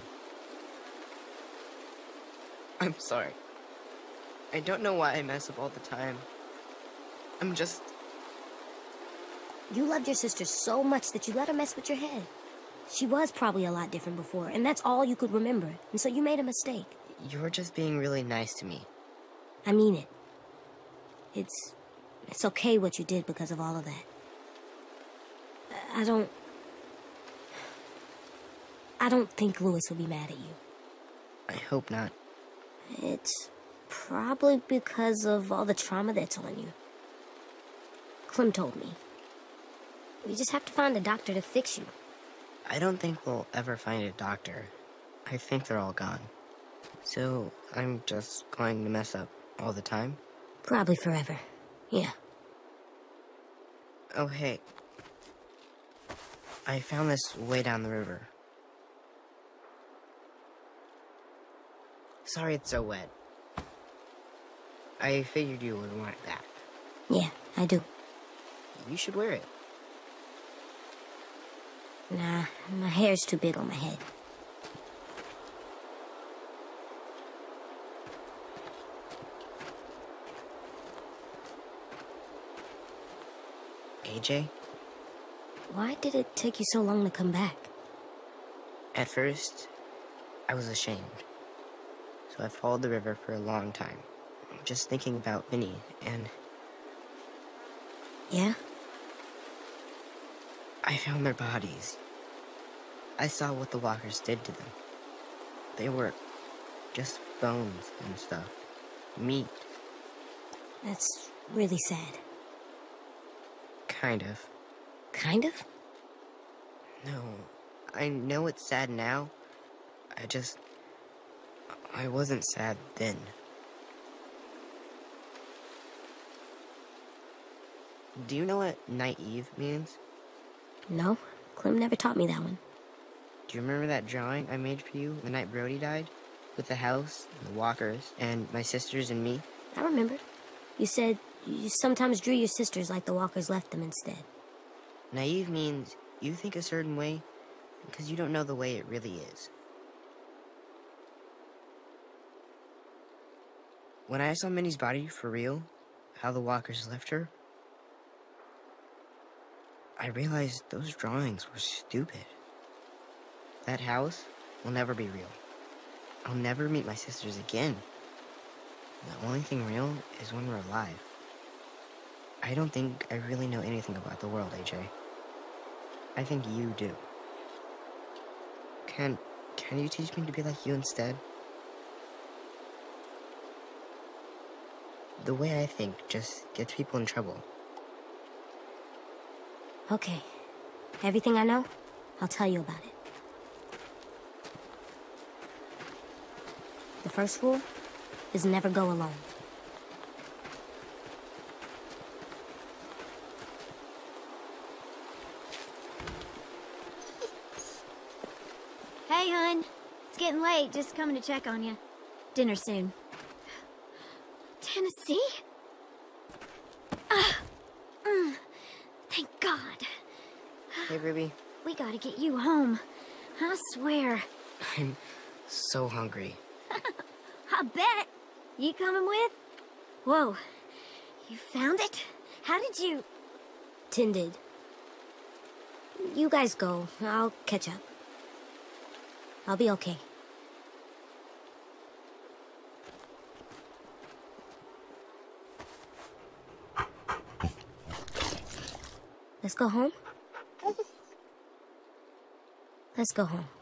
I'm sorry. I don't know why I mess up all the time. I'm just... You loved your sister so much that you let her mess with your head. She was probably a lot different before, and that's all you could remember. And so you made a mistake. You're just being really nice to me. I mean it. It's... It's okay what you did because of all of that. I don't... I don't think Louis will be mad at you. I hope not. It's probably because of all the trauma that's on you. Clem told me. We just have to find a doctor to fix you. I don't think we'll ever find a doctor. I think they're all gone. So, I'm just going to mess up all the time? Probably forever. Yeah. Oh, hey. I found this way down the river. Sorry it's so wet. I figured you would want it back. Yeah, I do. You should wear it. Nah, my hair's too big on my head. A J? Why did it take you so long to come back? At first, I was ashamed. So I followed the river for a long time. Just thinking about Vinny and... Yeah? I found their bodies. I saw what the walkers did to them. They were just bones and stuff. Meat. That's really sad. Kind of. Kind of? No, I know it's sad now. I just... I wasn't sad then. Do you know what naive means? No, Clem never taught me that one. Do you remember that drawing I made for you the night Brody died? With the house, and the walkers, and my sisters and me? I remember. You said you sometimes drew your sisters like the walkers left them instead. Naive means you think a certain way because you don't know the way it really is. When I saw Minnie's body for real, how the walkers left her, I realized those drawings were stupid. That house will never be real. I'll never meet my sisters again. The only thing real is when we're alive. I don't think I really know anything about the world, A J. I think you do. Can... can you teach me to be like you instead? The way I think just gets people in trouble. Okay. Everything I know, I'll tell you about it. The first rule is never go alone. Hey, hun. It's getting late. Just coming to check on you. Dinner soon. Tennessee? Ah, mm, thank God. Hey, Ruby. We gotta get you home. I swear. I'm so hungry. I bet. You coming with? Whoa. You found it? How did you... Tin did. You guys go. I'll catch up. I'll be okay. Let's go home? Let's go home.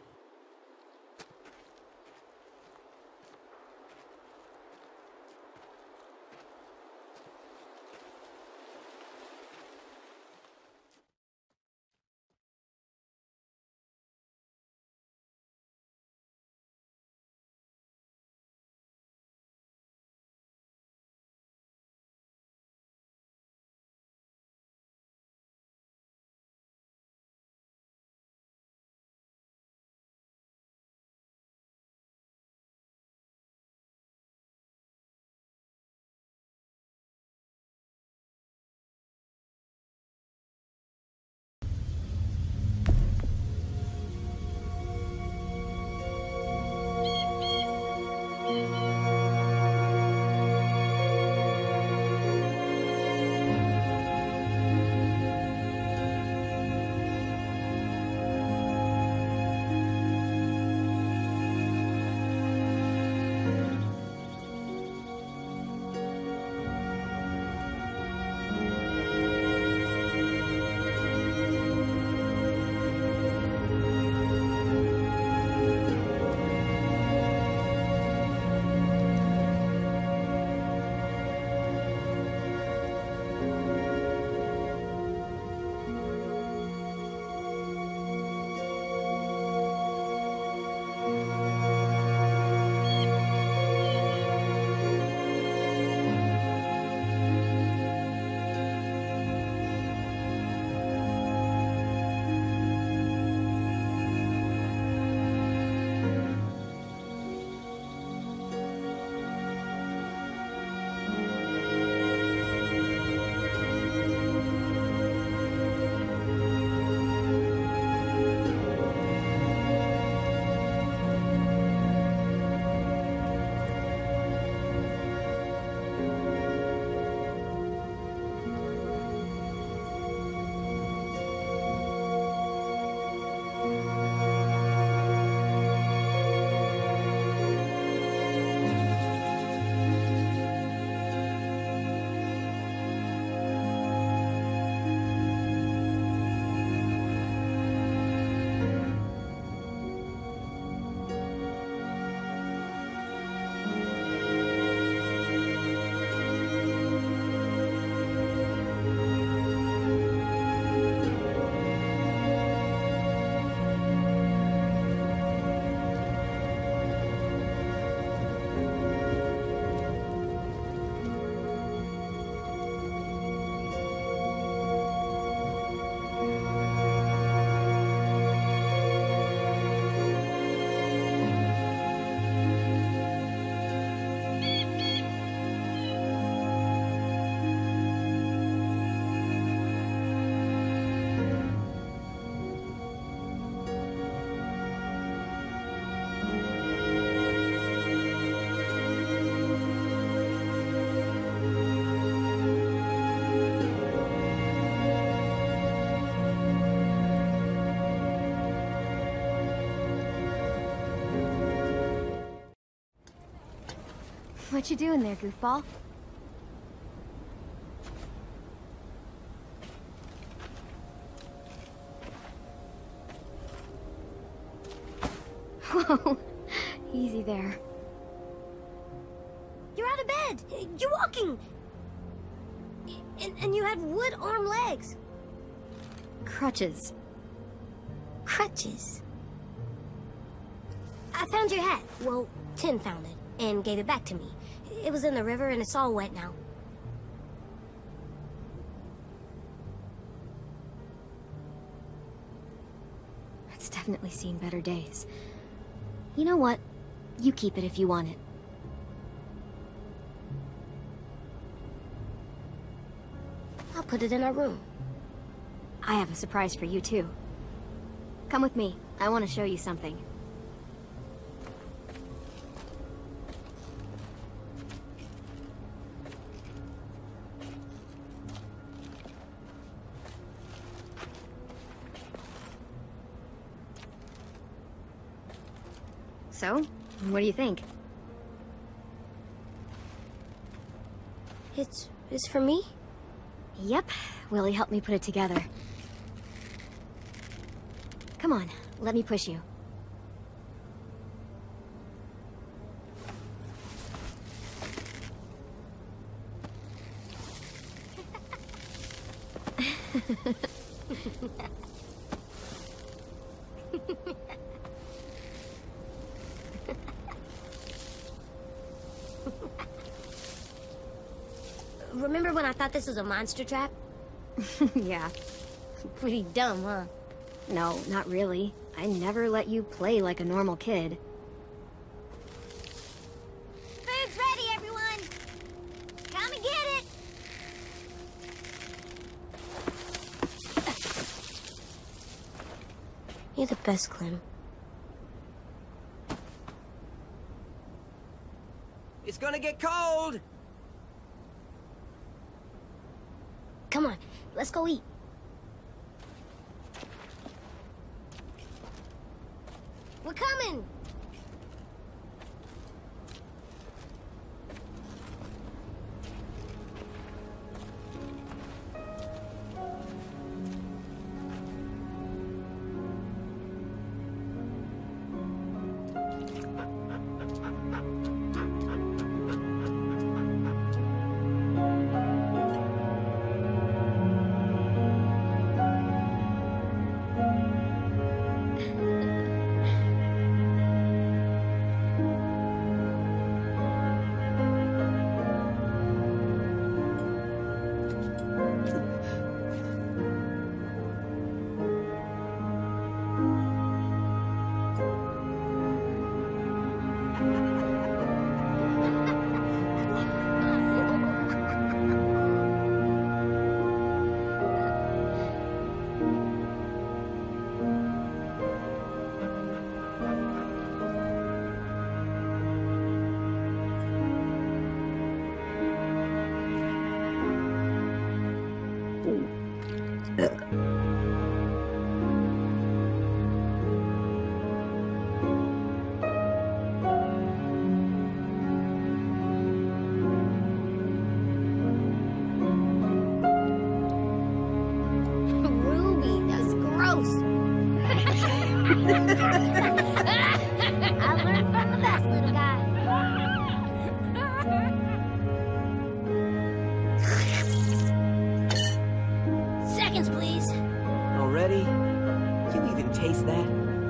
What you doing there, goofball? Whoa, easy there. You're out of bed! You're walking! And, and you had wood arm legs. Crutches. Crutches. I found your hat. Well, Tin found it and gave it back to me. It was in the river and it's all wet now. It's definitely seen better days. You know what? You keep it if you want it. I'll put it in our room. I have a surprise for you, too. Come with me. I want to show you something. So, what do you think? It's... it's for me? Yep. Willie helped me put it together. Come on, let me push you. Remember when I thought this was a monster trap? Yeah. Pretty dumb, huh? No, not really. I never let you play like a normal kid. Food's ready, everyone! Come and get it! You're the best, Clem. It's gonna get cold! Come on, let's go eat. We're coming! I learned from the best, little guy. Seconds, please. Already? You even taste that?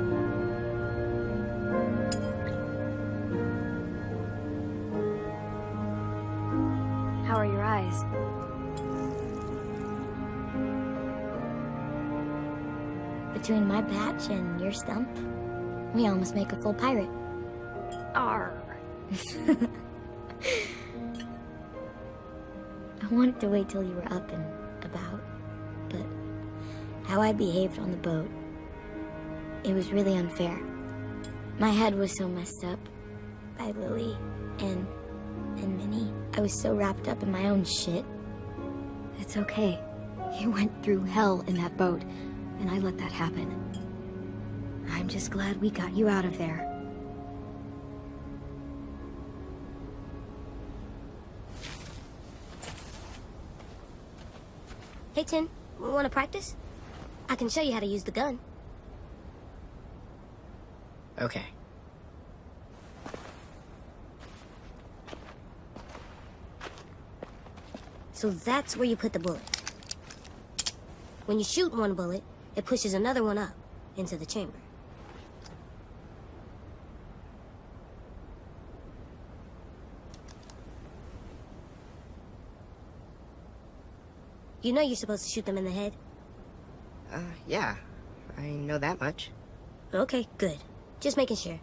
How are your eyes? Between my patch and your stump, we almost make a full pirate. Arr. I wanted to wait till you were up and about, but how I behaved on the boat, it was really unfair. My head was so messed up by Lily and and Minnie. I was so wrapped up in my own shit. It's okay. You went through hell in that boat, and I let that happen. I'm just glad we got you out of there. Hey, Tin, want to practice? I can show you how to use the gun. Okay. So that's where you put the bullet. When you shoot one bullet, it pushes another one up into the chamber. You know you're supposed to shoot them in the head? Uh, yeah. I know that much. Okay, good. Just making sure.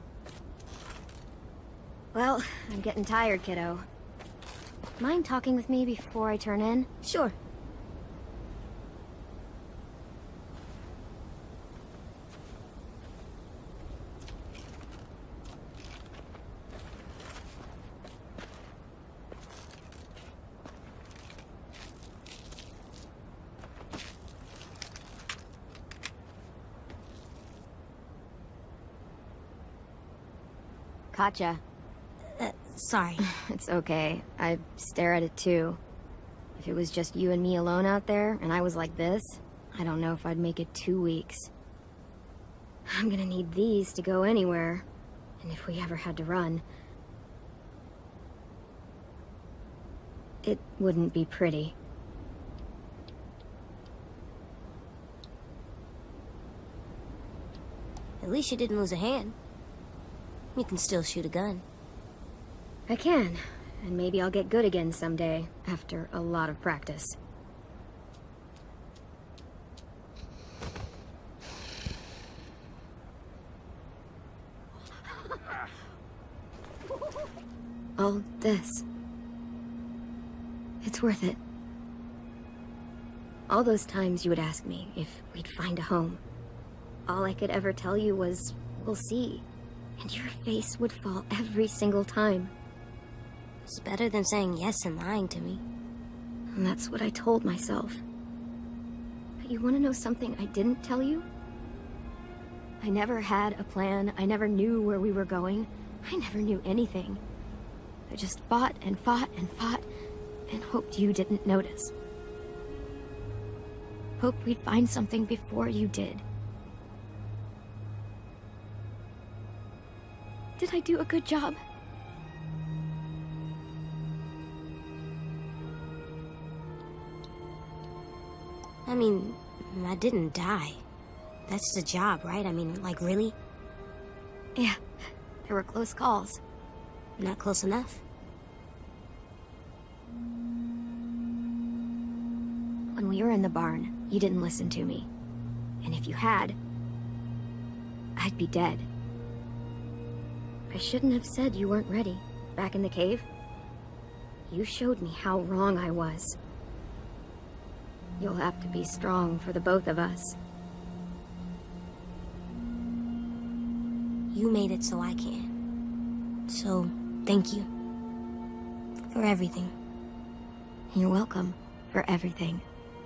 Well, I'm getting tired, kiddo. Mind talking with me before I turn in? Sure. Katjaa. Uh, sorry. It's okay. I stare at it too. If it was just you and me alone out there, and I was like this, I don't know if I'd make it two weeks. I'm gonna need these to go anywhere. And if we ever had to run, it wouldn't be pretty. At least you didn't lose a hand. You can still shoot a gun. I can, and maybe I'll get good again someday, after a lot of practice. All this. It's worth it. All those times you would ask me if we'd find a home. All I could ever tell you was, we'll see. And your face would fall every single time. It's better than saying yes and lying to me. And that's what I told myself. But you want to know something I didn't tell you? I never had a plan. I never knew where we were going. I never knew anything. I just fought and fought and fought and hoped you didn't notice. Hoped we'd find something before you did. Did I do a good job? I mean, I didn't die. That's the job, right? I mean, like, really? Yeah, there were close calls. Not close enough. When we were in the barn, you didn't listen to me. And if you had, I'd be dead. I shouldn't have said you weren't ready, back in the cave. You showed me how wrong I was. You'll have to be strong for the both of us. You made it so I can. So, thank you. For everything. You're welcome for everything.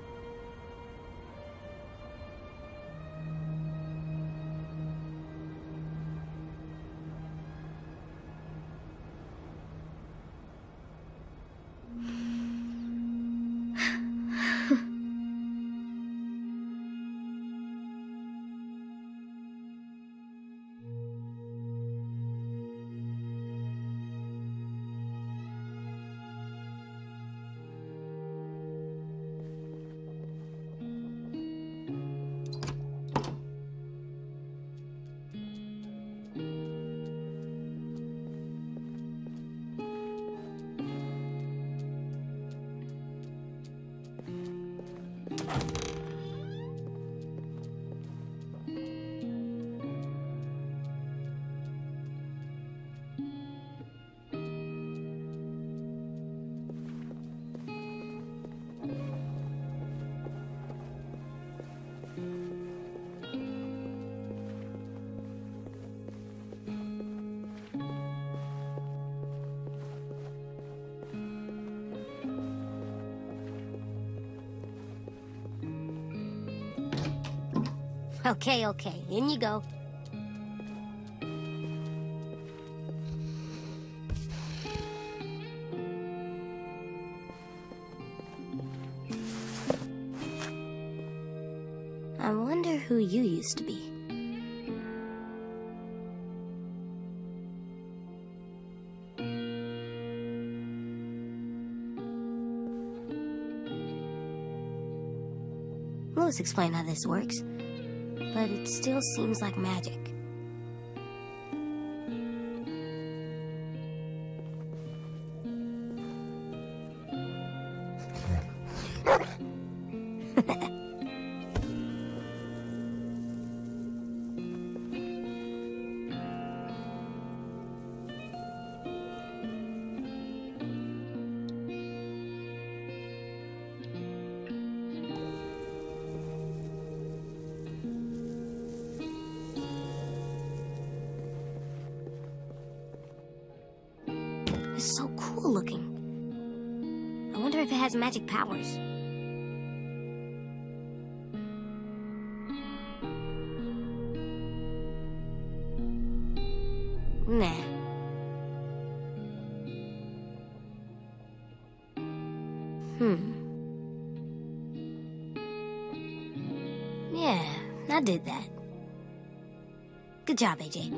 Okay, okay, in you go. you used to be. Louis explained how this works, but it still seems like magic. It's so cool looking. I wonder if it has magic powers. Nah. Hmm. Yeah, I did that. Good job, A J.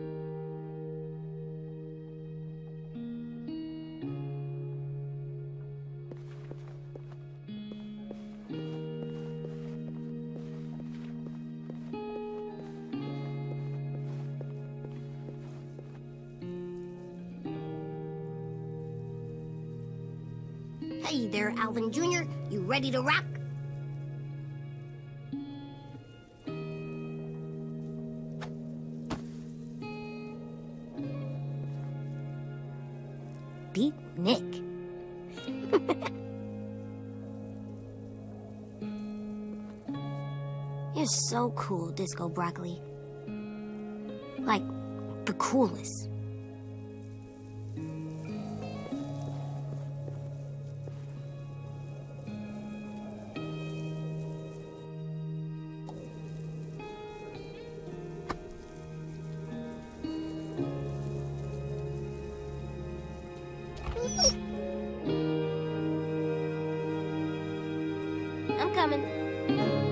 Hey there, Alvin Junior You ready to rock? Beat Nick. You're so cool, Disco Broccoli. Like, the coolest. I'm coming.